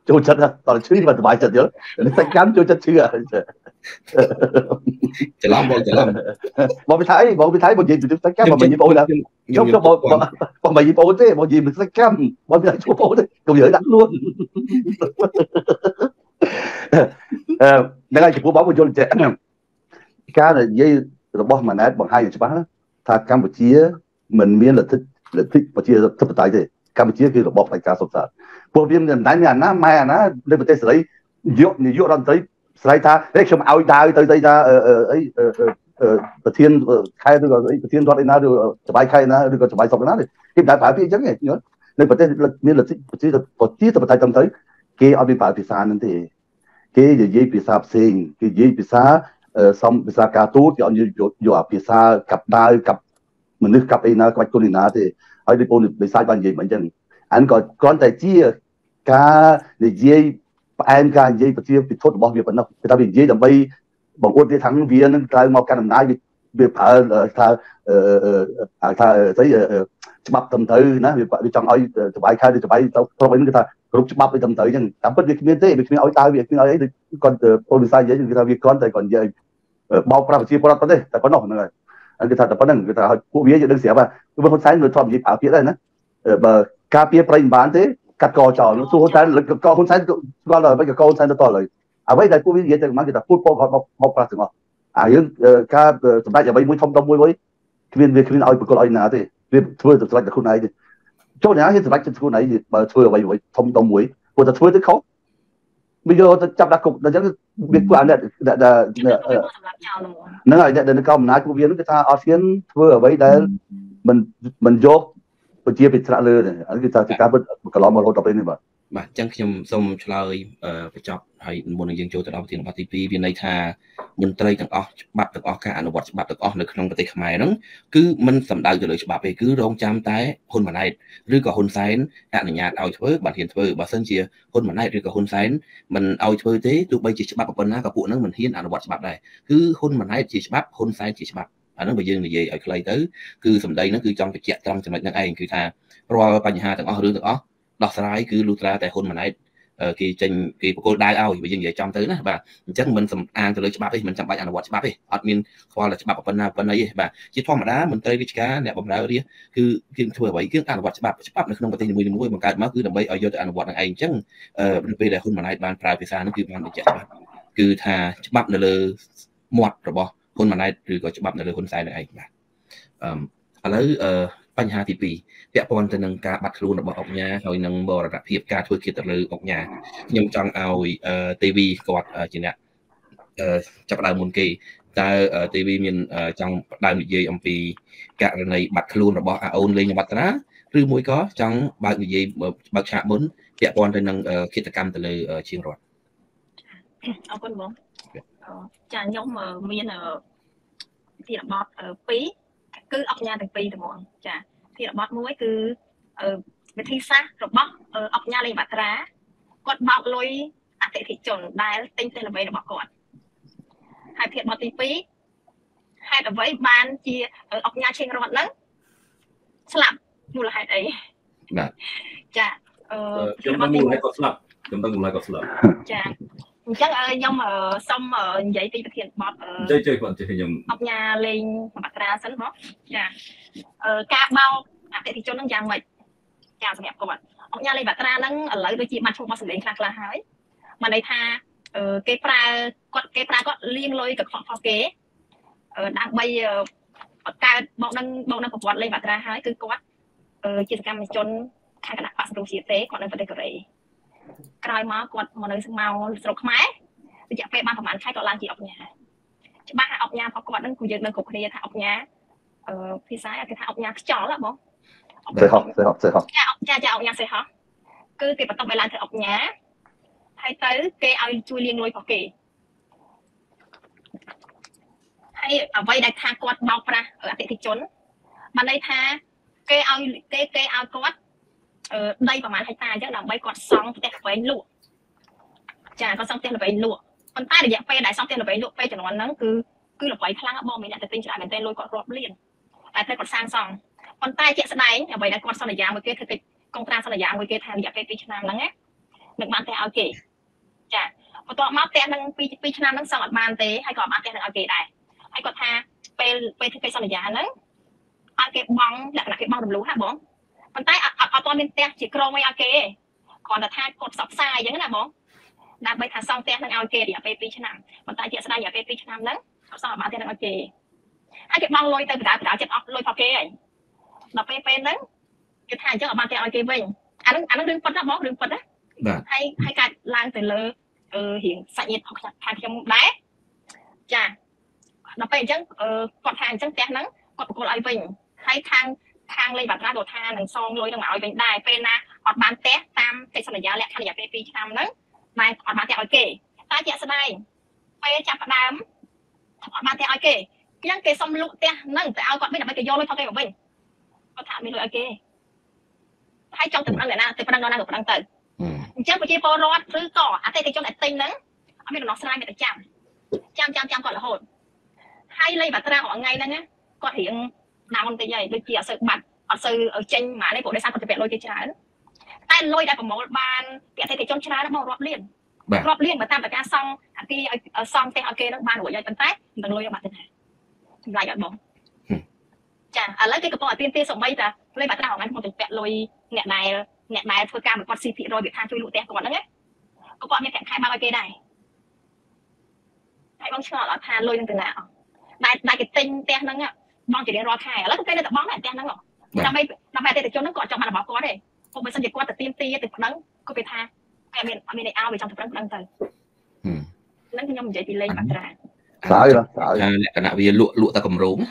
ចូលចិត្តតើឈឺមិនសុបាយចិត្តយល់សាច់កម្មចូលចិត្តឈឺច្រឡំបងច្រឡំបងពីថាអីបងពីថាបងនិយាយពីសាច់កម្មបងនិយាយបងណាខ្ញុំបងនិយាយបងទេបងនិយាយពីសាច់កម្មបងនិយាយចូលបងទេកុំនិយាយដាក់ខ្លួនហ្នឹងហើយចំពោះបងយល់ចេះការនិយាយរបស់ម៉ាណែតបង្ហាញឲ្យច្បាស់ថាកម្ពុជាមិនមានលទ្ធិប្រជាធិបតេយ្យទេកម្ពុជាគឺរបបផ្ដាច់ការសុទ្ធសាធពួកវាមិនដែរមានអាណាម៉ែអាណានៅប្រទេសសេរីយកនាយករដ្ឋមន្ត្រីស្រីថាខ្ញុំឲ្យដាវទៅថាអីប្រធានខេត្តឬក៏ប្រធានរដ្ឋឯណាឬសบายខេត្តណាឬក៏សบายសុខណាទេគេមិនដែរប្រើពាក្យអញ្ចឹងទេនៅប្រទេសមានលទ្ធិប្រជាធិបតេយ្យត្រឹមត្រូវគេអត់មានប្រើភាសាហ្នឹងទេគេនិយាយភាសាផ្សេងគេនិយាយភាសាសំភាសាការទូតគេអត់យកភាសាកាប់ដាវកាប់មនុស្សកាប់អីណាក្បាច់គុណណាទេហើយដូចបងវិសាយបាននិយាយមិនអញ្ចឹងអានក៏គ្រាន់តែជាការនិយាយផ្អែមការនិយាយប្រជាពិធរបស់វាប៉ុណ្ណោះគេថាវានិយាយដើម្បីបង្អួតវាថាវានឹងត្រូវមកកាន់អំណាចវាប្រើថាស្អីច្បាប់ត្រឹមត្រូវណាវាចង់ឲ្យសบายខែឬសบายទៅគ្រប់អីគេថាគ្រប់ច្បាប់ឲ្យត្រឹមត្រូវអញ្ចឹងតាមពិតវាគ្មានទេវាគ្មានឲ្យតើវាគ្មានឲ្យអីគាត់ពលវិសាយនិយាយគេថាវាគ្រាន់តែគាត់និយាយបោកប្រាស់ប្រជាពលរដ្ឋប៉ុណ្ណេះតែប៉ុណ្ណោះហ្នឹងហើយគេថាតែប៉ុណ្្នឹងគេថាពួកវាយើងដឹងស្រាប់ហើយគឺហ៊ុនសែននៅធ្លាប់និយាយប្រើពាក្យដែរណាបើការពារប្រៃមិនបានទេកាត់កចោលនោះសួរហ៊ុនសែនកហ៊ុនសែនស្គាល់ដល់មិនក៏ហ៊ុនសែនទៅតឡើយអ្វីដែលពួកវានិយាយទៅមកគេថាពុតពោគាត់មកប្រាស់ទាំងអស់យើងការសម្ដេចអ្វីមួយធំមួយគ្មានឲ្យប្រកល់ឲ្យណាទេវាធ្វើទៅស្ដេចតែខ្លួនឯងទេចូលណាគេសម្ដេចចិត្តខ្លួនឯងបើធ្វើអ្វីធំមួយគាត់ទៅធ្វើទៅខុសវាយកទៅចាប់ដាក់គុកដល់អញ្ចឹងវាពួកអាអ្នកហ្នឹងហើយអ្នកដែលនៅកោអំណាចពួកវាហ្នឹងគេថាអត់ហ៊ានធ្វើអ្វីដែលមិនយកប្រជាពិត្រាក់លើទេគឺថាជាការពិតកន្លងមករហូតដល់ពេលនេះបាទអញ្ចឹងខ្ញុំសូមឆ្លើយបញ្ចប់ហើយមុននឹងយើងចូលទៅដល់ប្រធានបទទី2វាន័យថាមន្ត្រីទាំងអស់ច្បាប់ទាំងអស់ការអនុវត្តច្បាប់ទាំងអស់នៅក្នុងប្រទេសខ្មែរហ្នឹងគឺមិនសំដៅទៅលើច្បាប់ទេគឺរងចាំតែហ៊ុនម៉ាណែតឬក៏ហ៊ុនសែនអនុញ្ញាតឲ្យធ្វើបានហ៊ានធ្វើបើសិនជាហ៊ុនម៉ាណែតឬក៏ហ៊ុនសែនមិនឲ្យធ្វើទេទោះបីជាច្បាប់ប៉ុណ្ណាក៏ពួកហ្នឹងមិនហ៊ានអនុវត្តច្បាប់ដែរគឺហ៊ុនម៉ាណែតជាច្បាប់ហ៊ុនសែនជាច្បាប់អាហ្នឹងបើយើងនិយាយឲ្យខ្លីទៅគឺសម្ដីហ្នឹងគឺចង់បញ្ជាក់ត្រង់ចំណុចហ្នឹងឯងគឺថារាល់បញ្ហាទាំងអស់រឿងទាំងអស់ដោះស្រាយគឺលុះត្រាតែហ៊ុនម៉ាណែតគេចេញគេបកគោលដៅឲ្យបើយើងនិយាយចំទៅណាបាទអញ្ចឹងមិនសំអាងទៅលើច្បាប់ទេមិនចាំបាច់អនុវត្តច្បាប់ទេអត់មានខ្វល់តែច្បាប់ប៉ុណ្ណាទេបាទជាធម្មតាមន្ត្រីរាជការអ្នកបម្រើរាជគឺគេធ្វើអ្វីគឺអនុវត្តច្បាប់នៅក្នុងប្រទេសនីមួយៗបង្កើតមកគឺដើម្បីឲ្យយកទៅអនុវត្តនឹងឯងអញ្ចឹងនៅពេលដែលហ៊ុនម៉ាណែតបានប្រើភាសានោះគឺបានបញ្ជាក់ច្បាស់គឺថាច្បាប់នៅលើមាត់របស់ហ៊ុនម៉ាណែតឬក៏ច្បាប់នៅលើហ៊ុនសែននឹងឯងបាទឥឡូវបញ្ហាទី2ពាក់ព័ន្ធទៅនឹងការបាត់ខ្លួនរបស់អុកញ៉ាហើយនឹងមរណភាពការធ្វើឃាតទៅលើអុកញ៉ាខ្ញុំចង់ឲ្យទេវីគាត់ជាអ្នកចាប់ដើមមុនគេតើទេវីមានចង់ដើមនិយាយអំពីករណីបាត់ខ្លួនរបស់អាអូនលេងវឌ្ឍនាឬមួយក៏ចង់បើកនិយាយបើកឆាកមុនពាក់ព័ន្ធទៅនឹងឃាតកម្មទៅលើជាងរដ្ឋអរគុណបងចាខ្ញុំមានទីរបប2គឺអុកញ៉ាទាំងពីរតែហ្មងចាទីរបបមួយគឺវិធីសាស្ត្ររបស់អុកញ៉ាលេងបាត្រាគាត់បោកលុយអតិថិជនដែលទិញផ្ទះល្បីរបស់គាត់ហើយទីរបបទី2ហេតុអ្វីបានជាអុកញ៉ាឈេងរត់ហ្នឹងស្លាប់មូលហេតុអីបាទចាខ្ញុំដឹងមូលហេតុគាត់ស្លាប់ចាអញ្ចឹងខ្ញុំសុំនិយាយពីប្រធានបទជ័យគាត់ខ្ញុំអុកញ៉ាលេងបាត្រាសិនបងចាការបោកអតិថិជនហ្នឹងយ៉ាងម៉េចចាសម្រាប់គាត់អុកញ៉ាលេងបាត្រាហ្នឹងឥឡូវដូចជាបានឈប់មកសម្លេងខ្លះហើយមកន័យថាគេប្រើគាត់លាងលុយកខ្វក់ផងគេដើម្បីបង្កើតបោកនឹងប្រព័ន្ធលេងបាត្រាហើយគឺគាត់ជាសកម្មជនខាងគណៈបក្សសង្គ្រោះជាតិទេគាត់នៅប្រទេសកូរ៉េក្រោយមកគាត់មកនៅស្រុកខ្មែររយៈពេលបានប្រហែលខែគាត់ឡើងជាអុកញ៉ាច្បាស់ថាអុកញ៉ារបស់គាត់ហ្នឹងគឺយើងនឹងគ្រប់គ្នាថាអុកញ៉ាភាសាគេថាអុកញ៉ាខ្យល់ហ៎បងសេហោចាអុកញ៉ាសេហោគឺគេបន្តឲ្យឡើងធ្វើអុកញ៉ាហើយទៅគេឲ្យជួយលាងលុយរបស់គេហើយអ្វីដែលថាគាត់បោកប្រាស់អតិថិជនបានន័យថាគេឲ្យគាត់ដីប្រហែលហិកតាអញ្ចឹងដើម្បីគាត់សង់ផ្ទះល្វែងលក់ចាគាត់សង់ផ្ទះល្វែងលក់ប៉ុន្តែរយៈពេលដែលសង់ផ្ទះល្វែងលក់ពេលចំនួនហ្នឹងគឺល្បីខ្លាំងបងមានអ្នកទៅទិញច្រើនមែនទែនលុយគាត់រាប់លានតែពេលគាត់សាងសង់ប៉ុន្តែជាក់ស្ដែងអ្វីដែលគាត់សន្យាមួយគេធ្វើកិច្ចកងត្រាសន្យាមួយគេថារយៈពេល2ឆ្នាំហ្នឹងណានឹងបានតែឲ្យគេចាបន្ទាប់មកតែនឹងពីឆ្នាំហ្នឹងសងអត់បានទេហើយក៏អត់បានតែនឹងឲ្យគេដែរហើយគាត់ថាពេលធ្វើកិច្ចសន្យាហ្នឹងឲ្យគេបង់លក្ខណៈគេបង់រំលោះណាបងប៉ុន្តែអត់មានផ្ទះជាក្រុមឲ្យគេគ្រាន់តែថាគាត់ផ្សព្វផ្សាយអញ្ចឹងណាបងដើម្បីថាសង់ផ្ទះនឹងឲ្យគេរយៈពេល2ឆ្នាំប៉ុន្តែជាក់ស្ដែងរយៈពេល2ឆ្នាំហ្នឹងអត់សង់បានទេនឹងឲ្យគេហើយគេបង់លុយទៅបណ្ដាចិត្តអស់លុយផងគេហើយដល់ពេលហ្នឹងគេថាអញ្ចឹងអត់បានទេឲ្យគេវិញអាហ្នឹងរឿងប៉ុណ្ណាបងរឿងប៉ុណ្ណាបាទហើយកាច់ឡើងទៅលើរៀងសាច់ញាតិផងខាងខ្ញុំដែរចាដល់ពេលអញ្ចឹងគាត់ថាអញ្ចឹងផ្ទះហ្នឹងគាត់ប្រគល់ឲ្យវិញហើយខាងលេខបាត្រាគាត់ថានឹងសងលុយនឹងមកឲ្យវិញដែរពេលណាអត់បានផ្ទះតាមកិច្ចសន្យាលក្ខខណ្ឌរយៈពេល2ឆ្នាំហ្នឹងតែអត់បានផ្ទះឲ្យគេតែជាក់ស្ដែងពេលចាប់ផ្ដើមអត់បានផ្ទះឲ្យគេអញ្ចឹងគេសុំលក់ផ្ទះហ្នឹងទៅឲ្យគាត់វិញដើម្បីគេយកលុយផងគេមកវិញគាត់ថាមានលុយឲ្យគេហើយចង់ទៅប្រឹងណាទៅប្រឹងណាទៅប្រឹងទៅអញ្ចឹងប្រជាពលរដ្ឋឬក៏អតិថិជនដែលទិញហ្នឹងអត់មានដំណោះស្រាយមានតែចាំគាត់រហូតហើយលេខបាត្រារបស់ថ្ងៃហ្នឹងគាត់រៀងដើមបន្តិចហើយដូចជាអត់សូវបាត់អត់សូវចេញមកនេះព្រោះដោយសារគាត់ទៅពាក់លុយគេច្រើនតែលុយដែលប្រមូលបានពីអតិថិជនច្រើនមករាប់លានបើតាមប្រការសង់អាទីឲ្យសង់ផ្ទះឲ្យគេនឹងបានរួចហើយប៉ុន្តែមិនលុយបាត់ទេណាចម្លែកអត់បងចាឥឡូវគេកំពុងឲ្យទៀមសំបីតាលេខបាត្រារបស់ថ្ងៃមកទៅពាក់លុយអ្នកដែលធ្វើការមួយគាត់ស៊ីភាគរយវាថាជួយលក់ផ្ទះគាត់ហ្នឹងក៏គាត់មានប្រាក់ខែមកឲ្យគេដែរហើយបងឆ្ងល់អត់ថាលុយនឹងទៅណាអស់ដែលគេទិញផ្ទះហ្នឹងបងជារៀងរាល់ខែឥឡូវគេនៅតែបងដែរផ្ទះហ្នឹងដើម្បីអតិថិជនហ្នឹងគាត់ចង់បានរបស់គាត់ទេព្រោះបើសិនជាគាត់ទៅទៀមទីទៅប្តឹងគាត់គេថាអត់មានឲ្យវាចង់ទៅប្តឹងទៅហ្នឹងខ្ញុំនិយាយពីលេខបាត្រាស្អើយលក្ខណៈវាលក់តែកម្រង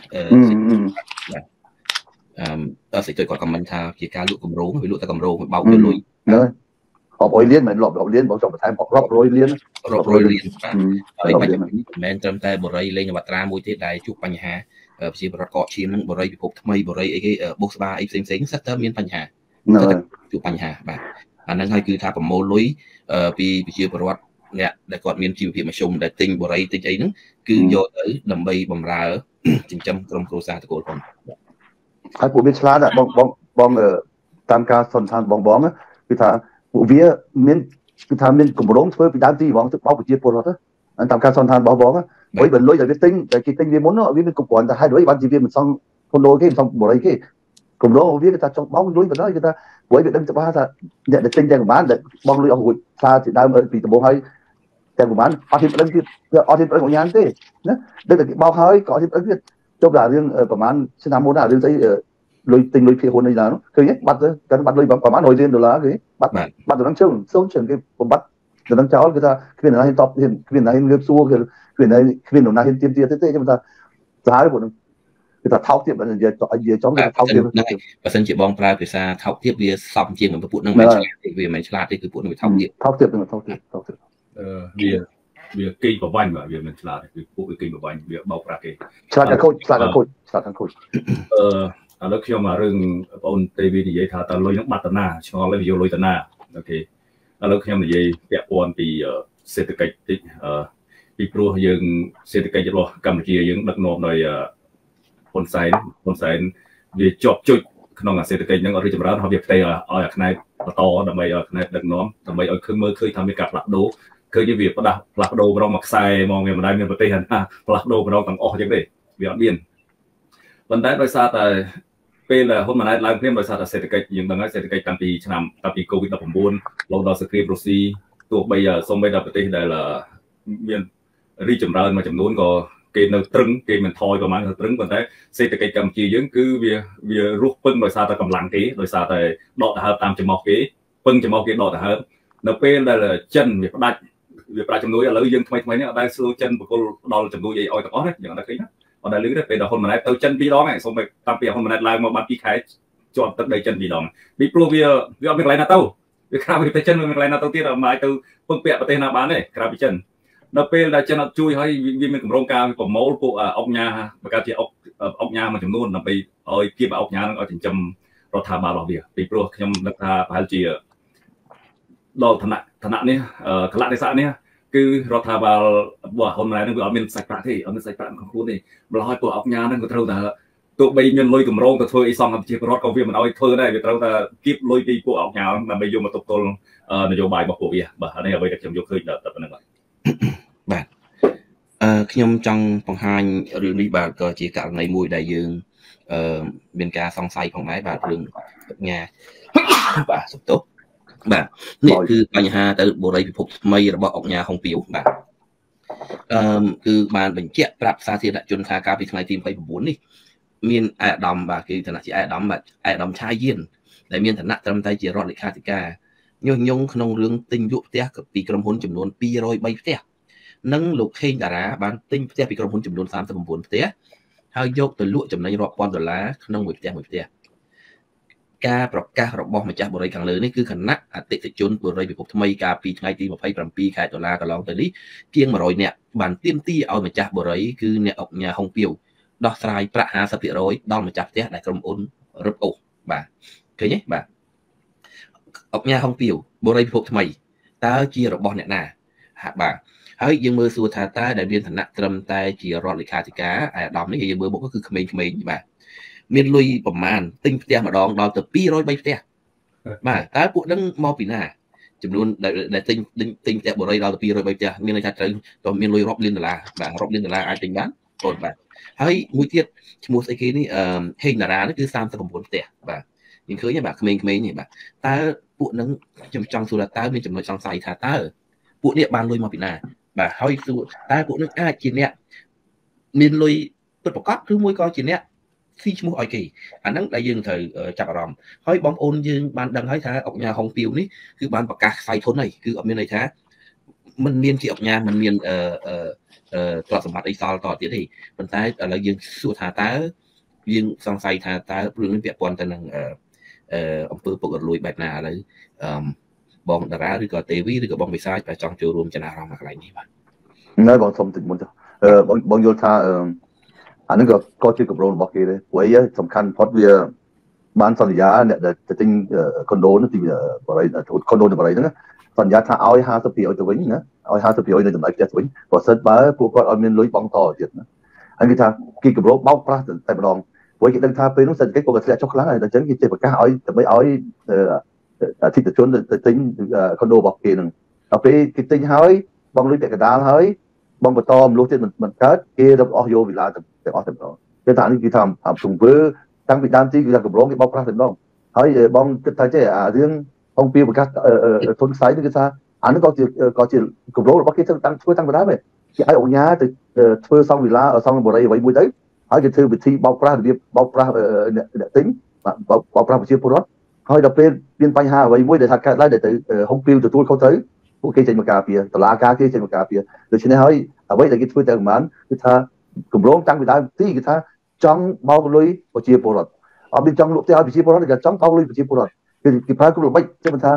សេចក្ដីគាត់ខមមិនថាជាការលក់កម្រងវាលក់តែកម្រងបោកយកលុយរាប់រយលានមិនរាប់លានបងចង់បន្ថែមរាប់រយលានបាទហើយបញ្ហានេះមិនមែនត្រឹមតែបរិយលេងបាត្រាមួយទេដែលជួបបញ្ហាប្រជាពលរដ្ឋកកឈាមនឹងបរិយពិភពថ្មីបរិយអីគេបុកស្បាអីផ្សេងសិតតែមានបញ្ហាជួបបញ្ហាបាទអាហ្នឹងហើយគឺថាប្រមូលលុយពីប្រជាពលរដ្ឋអ្នកដែលគាត់មានជីវភាពមធ្យមដែលទិញបរិយទិញអីហ្នឹងគឺយកទៅដើម្បីបម្រើចិញ្ចឹមក្រុមគ្រួសារតកូលផងហើយពួកវាឆ្លាតបងតាមការសន្និដ្ឋានបងគឺថាពួកវាមានគឺថាមានកម្រងធ្វើពីដើមទីបងទៅបោកប្រជាពលរដ្ឋតាមការសន្និដ្ឋានបងហើយបើលុយដែលវាទិញតែគេទិញវាមុនវាមានគ្រប់គ្រាន់តែហេតុអ្វីបានជាវាមិនសង់ខុនដូគេមិនសង់បរិយគេកម្រងវាគេថាចង់បោកលុយបណ្ដោយគេថាព្រោះវាដឹងច្បាស់ថាអ្នកដែលទិញទាំងប្រហែលដែលបងលុយអស់រួចសារជាដើមពីដំបូងហើយទាំងប្រហែលអត់ហ៊ានប្តឹងទៀតអត់ហ៊ានប្តឹងយ៉ាងទេណាដឹងតែគេបោកហើយក៏អត់ហ៊ានប្តឹងទៀតចុះដល់រឿងប្រហែលឆ្នាំមុនរឿងស្អីលុយទិញលុយភាគហ៊ុនអីណាឃើញទេបាត់ទៅគាត់បាត់លុយប្រហែល$100 គេបាត់ទៅនឹងជើងសូមជើងគេបំបត្តិទៅនឹងចោលគេថាគ្មាននរណាហ៊ានតបគ្មាននរណាហ៊ានងើបសួរគ្មាននរណាហ៊ានទៀមទាទេទេខ្ញុំថាស្ហើយពួកនឹងគេថាថោកទៀតបើនិយាយចំគេថោកទៀតបើសិនជាបងប្រើភាសាថោកទៀតវាសំជាងនឹងពួកនឹងមិនឆ្លាតទេវាមិនឆ្លាតទេគឺពួកនឹងវាថោកទៀតនឹងថោកទៀតវាគេងប្រវាញ់បាទវាមិនឆ្លាតគឺពួកវាគេងប្រវាញ់វាបោកប្រាស់គេឆ្លាតតែខូចឆ្លាតតែខូចឥឡូវខ្ញុំមករឿងបងអូនទេវីនិយាយថាតើលុយនឹងបាត់តាណាឆ្ងល់ហើយវាយកលុយតាណាអូខេឥឡូវខ្ញុំនិយាយពាក់ព័ន្ធពីសេដ្ឋកិច្ចតិចពីព្រោះយើងសេដ្ឋកិច្ចរបស់កម្ពុជាយើងដឹកនាំដោយហ៊ុនសែនវាជាប់ជុចក្នុងសេដ្ឋកិច្ចហ្នឹងអត់រីចម្រើនហើយវាផ្ទៃឲ្យអាផ្នែកបន្តដើម្បីឲ្យផ្នែកដឹកនាំដើម្បីឲ្យឃើញមើលឃើញថាមានការផ្លាស់ប្ដូរឃើញវាផ្លាស់ប្ដូរម្ដងមួយខ្សែមកវាមិនដែលមានប្រទេសណាផ្លាស់ប្ដូរម្ដងទាំងអស់អញ្ចឹងទេវាអត់មានប៉ុន្តែដោយសារតែពេលហ៊ុនម៉ាណែតឡើងភ្លាមដោយសារតែសេដ្ឋកិច្ចយើងដឹងហើយសេដ្ឋកិច្ចតាំងពី COVID-19 ឡូវដល់សង្គ្រាមរុស្ស៊ីទោះបីសូម្បីតែប្រទេសដែលមានរីកចម្រើនមួយចំនួនក៏គេនៅត្រឹងគេមិនថយប្រហែលទៅត្រឹងប៉ុន្តែសេដ្ឋកិច្ចកម្ពុជាយើងគឺវារស់ពឹងដោយសារតែកម្លាំងគេដោយសារតែដកដង្ហើមតាមចំហគេពឹងចំហគេដកដង្ហើមនៅពេលដែលចិនវាផ្ដាច់ជំនួយឥឡូវយើងថ្មីនេះអត់ដែលស្លូចិនបកគលផ្ដល់ជំនួយអីឲ្យទាំងអស់ទេយើងអត់ឃើញណាអត់ដែលលឺទេពេលដល់ហ៊ុនម៉ាណែតទៅចិន2 ដងហើយសូម្បីតាំងពីហ៊ុនម៉ាណែតឡើងមកបាន2 ខែជាប់ទឹកដីចិន2 ដងពីព្រោះវាអត់មានកន្លែងណាទៅវាក្រៅពីប្រទេសចិនវាមានកន្លែងណាទៅទៀតមិនអាចទៅពឹងពាក់ប្រទេសណាបានទេក្រៅពីចិនដល់ពេលដែលចិនអត់ជួយហើយវាមានកម្រងការប្រមូលពួកអុកញ៉ាបង្កើតជាអុកញ៉ាមួយចំនួនដើម្បីឲ្យគៀបអុកញ៉ានឹងឲ្យចិញ្ចឹមរដ្ឋាភិបាលរបស់វាពីព្រោះខ្ញុំនឹកថាប្រហែលជាដល់ឋានៈនេះកលៈទេសៈនេះគឺរដ្ឋាភិបាលរបស់ហ៊ុនម៉ាណែតនឹងវាអត់មានសាច់ប្រាក់ទេអត់មានសាច់ប្រាក់ក្នុងខ្លួនទេម្ល៉េះឲ្យពួកអុកញ៉ានឹងក៏ត្រូវតែ tụ bây nhân lôi cầm rong từ thôi xong làm chỉ có công việc mình nói thôi này việc đâu ta kiếp lôi đi của ọc nhào mà bây giờ mà tục tôn là vô bài bọc bụi bà này là bây giờ chồng vô khơi đợt tập này bạn khi nhom trong phòng hai rừng đi bà có chỉ cả này mùi đại dương bên ca song say phòng máy bà rừng nhà bà sụp tốt bà nè cứ bà nhà từ bộ đây phục mây là bọn nhà không biểu bà cứ bàn bình chẹt rạp xa thì đại chôn xa ca bị ngày tìm phải bốn đi miền ai đầm bà cái thằng chỉ ai đầm trai yên đại miền thằng nặng trong tay chỉ rọt lịch khai thì ca nhung không rương tinh dụ té cực bị cầm hôn chùm luôn pi rồi bay té nâng lục khen đà ra bán tinh té bị cầm hôn chùm luôn 34 té hai dốc từ lụa chùm này rọt quan rồi lá không 10 té ca rọt bom mà cha bộ đây càng lớn đấy cứ khẩn nặng tệ tự chôn bộ đây bị phục thay ca pi ngày tìm một phay cầm pi khai $, cả lòng tới đi kiêng mà rồi nè bàn tiêm ti ao mà cha bộ đấy cứ nè ọc nhà hồng piêu đo sai pra ha sắp rồi đo mà chặt té đại cầm ôn rớp ổ bà thấy nhé bà ọc nhà hồng piêu bộ đây bị phục thay ta chia rọt bom nè nà hạ bà hãy dương mưa xua thà ta đại viên thành nặng trầm tay chỉ rọt lịch khai thì cá đom đấy dương mưa bộ cứ khmei bà miền luiประมาณ tinh té mà đòn đo từ pi rồi bay té mà ta cũng đang mau bị nà chấm luôn để tinh té bộ đây đo từ pi rồi bay té miền này thật trời còn miền lui $là bà $ai tính bán còn bà hãy mũi tiết mua cái kia ní hình là ra nó cứ 34 té bà nhìn khơi nhá bà khmei nhỉ bà ta cũng đang trong số là ta miền chấm trong sai thà ta cũng địa bàn lui mau bị nà bà hãy ta cũng đang chỉ nè miền lui tất cả thứ mũi coi chỉ nè khi mua ỏi kỳ anh nắng đại dương thời chặt ròm hỏi bóng ôn dương ban đang hỏi thả ọc nhà hồng piêu ní cứ ban bạc cả phai thốn này cứ ở bên này thả mình miên chị ọc nhà mình miên tọa sầm mặt ấy sao tọa tiến thì mình tay là dương xua thả tá dương sang say thả tá rừng việt quan tên là ông pư bộc lùi bạch nà đấy bong đá ra rồi có tê ví rồi có bong bị sai và trong chiều room cho nào mà lại như vậy nói bọn thông tin muốn cho bọn vô thaอันนั้นก็ชื่อกับโรงบอกเลยไว้สำคัญเพราะว่าบ้านสัญญาเนี่ยจะติงคอนโดนั่นติงอะไรคอนโดอะไรนั่นนะสัญญาถ้าเอา50 ปีเอาตัววิ่งนะเอา50 ปีเอาในจำนวนจะวิ่งพอเสร็จมาพวกก็เอาเงินลุยบองต่อเจ็ดนะอันนี้ถ้ากินกับโรงเบ้าปลาแต่ลองไว้กินดังท่าเป็นต้องเสร็จก็ปกติชกครั้งอะไรแต่ฉันกินเจ็บปากกาเอาแต่ไม่เอาที่จะชวนจะติงคอนโดบอกเองนึงเอาไปกินติงหายบองลุยแต่กระดาษหายบองกระตอมลูกที่มันเกิดเกย์เราเอาโยเวลาแต่ออกแต่เราcái thằng nàyทำสมบูรณ์ตั้งปีดามที่คือกับร้องcái bao pha thành đông hỏi bong cái thay chứ riêng ông Pio và các thôn sái như sao anh nó có chuyện cùngร้องlà cái tăng thuê tăng vào đó vậy cái ai ở nhà từ thuê xong vì là ở xong rồi vậy buổi đấy hỏi cái thư bị thi bao pha tính bao pha chia pro hỏi đọc bên bay hà vậy buổi để thằng lại để từ ông Pio từ tôi không tới ok trên một cà phê từ lá cá kia trên một cà phê rồi xin hỏi vậy là cái thuê tiền mà cái tha cùngร้องtăng vì đó tí cái tha trong bao lưới của chia bộ luật ở bên trong lục tiêu bị chia bộ luật là trong bao lưới của chia bộ luật thì phải cũng được bách cho mình tha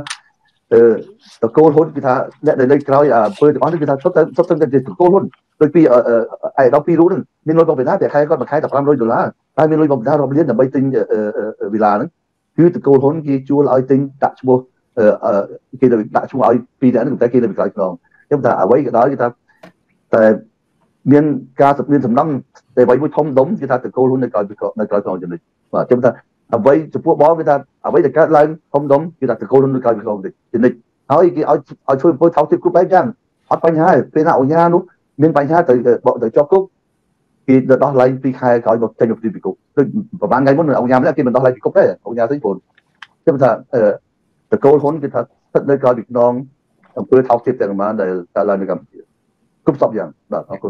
cô hôn cái tha để đây coi bơi thì cái tha sắp tới cái cô hôn đôi khi ai đó pi rú nên lôi vào Việt Nam để khai con mà khai tập làm lôi rồi lá ai nên lôi vào Việt Nam liên là bay tinh vì là nó cứ từ cô hôn kia chua lại tinh đặt chua kia là đặt chua ai pi đã được cái kia là bị coi còn nhưng mà ở cái đó người ta miền ca sập miền sầm năng để vậy mới thông đống người ta từ cô luôn để coi còn cho mình và chúng ta ở vậy chụp bó người ta ở vậy là cái lên thông đống người ta từ cô luôn để coi còn thì mình hỏi cái ở chơi với tháo tiếp cúp bánh chăng ở bánh hai bên nào nha lúc miền bánh hai từ bọn từ cho cúp thì đó lên pi khai coi một tranh một gì bị cúp và ban ngày muốn ông nhà mới khi mình đó lên bị cúp đấy ông nhà thấy buồn chúng ta từ cô luôn người ta thật để coi được non với tháo tiếp tiền mà để ta lên được cầm cúp sập dạng đó con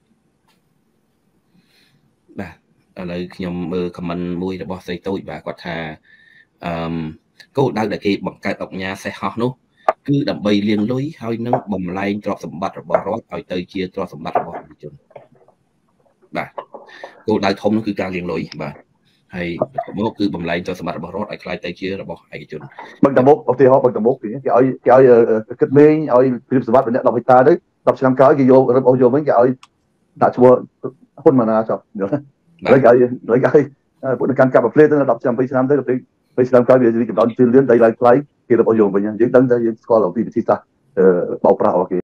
bà ở đây nhom mơ comment mùi là bỏ xây tôi bà có thà câu đang để cái bằng cái đọc nhà xe họ nó cứ đầm bay liên lối hơi nâng bầm lai trọ sầm bát bỏ rót ở tới chia trọ sầm bát bỏ chôn bà câu đại thông nó cứ càng liên lối bà hay một cứ bầm lai trọ sầm bát bỏ rót ở lại tới chia bỏ ai chôn bằng tầm một thì họ bằng tầm một thì cái kết mê ở phim sầm bát bên đọc ta đấy đọc xem cái vô vô mấy cái đã chua hôn mà na sao được lấy cái bữa nay can cặp play tới đọc xem Việt Nam tới Việt Nam cái việc gì cái đó chuyên liên đây lại play kia là bao nhiêu bây giờ những đăng đây score là vì ta bảo prao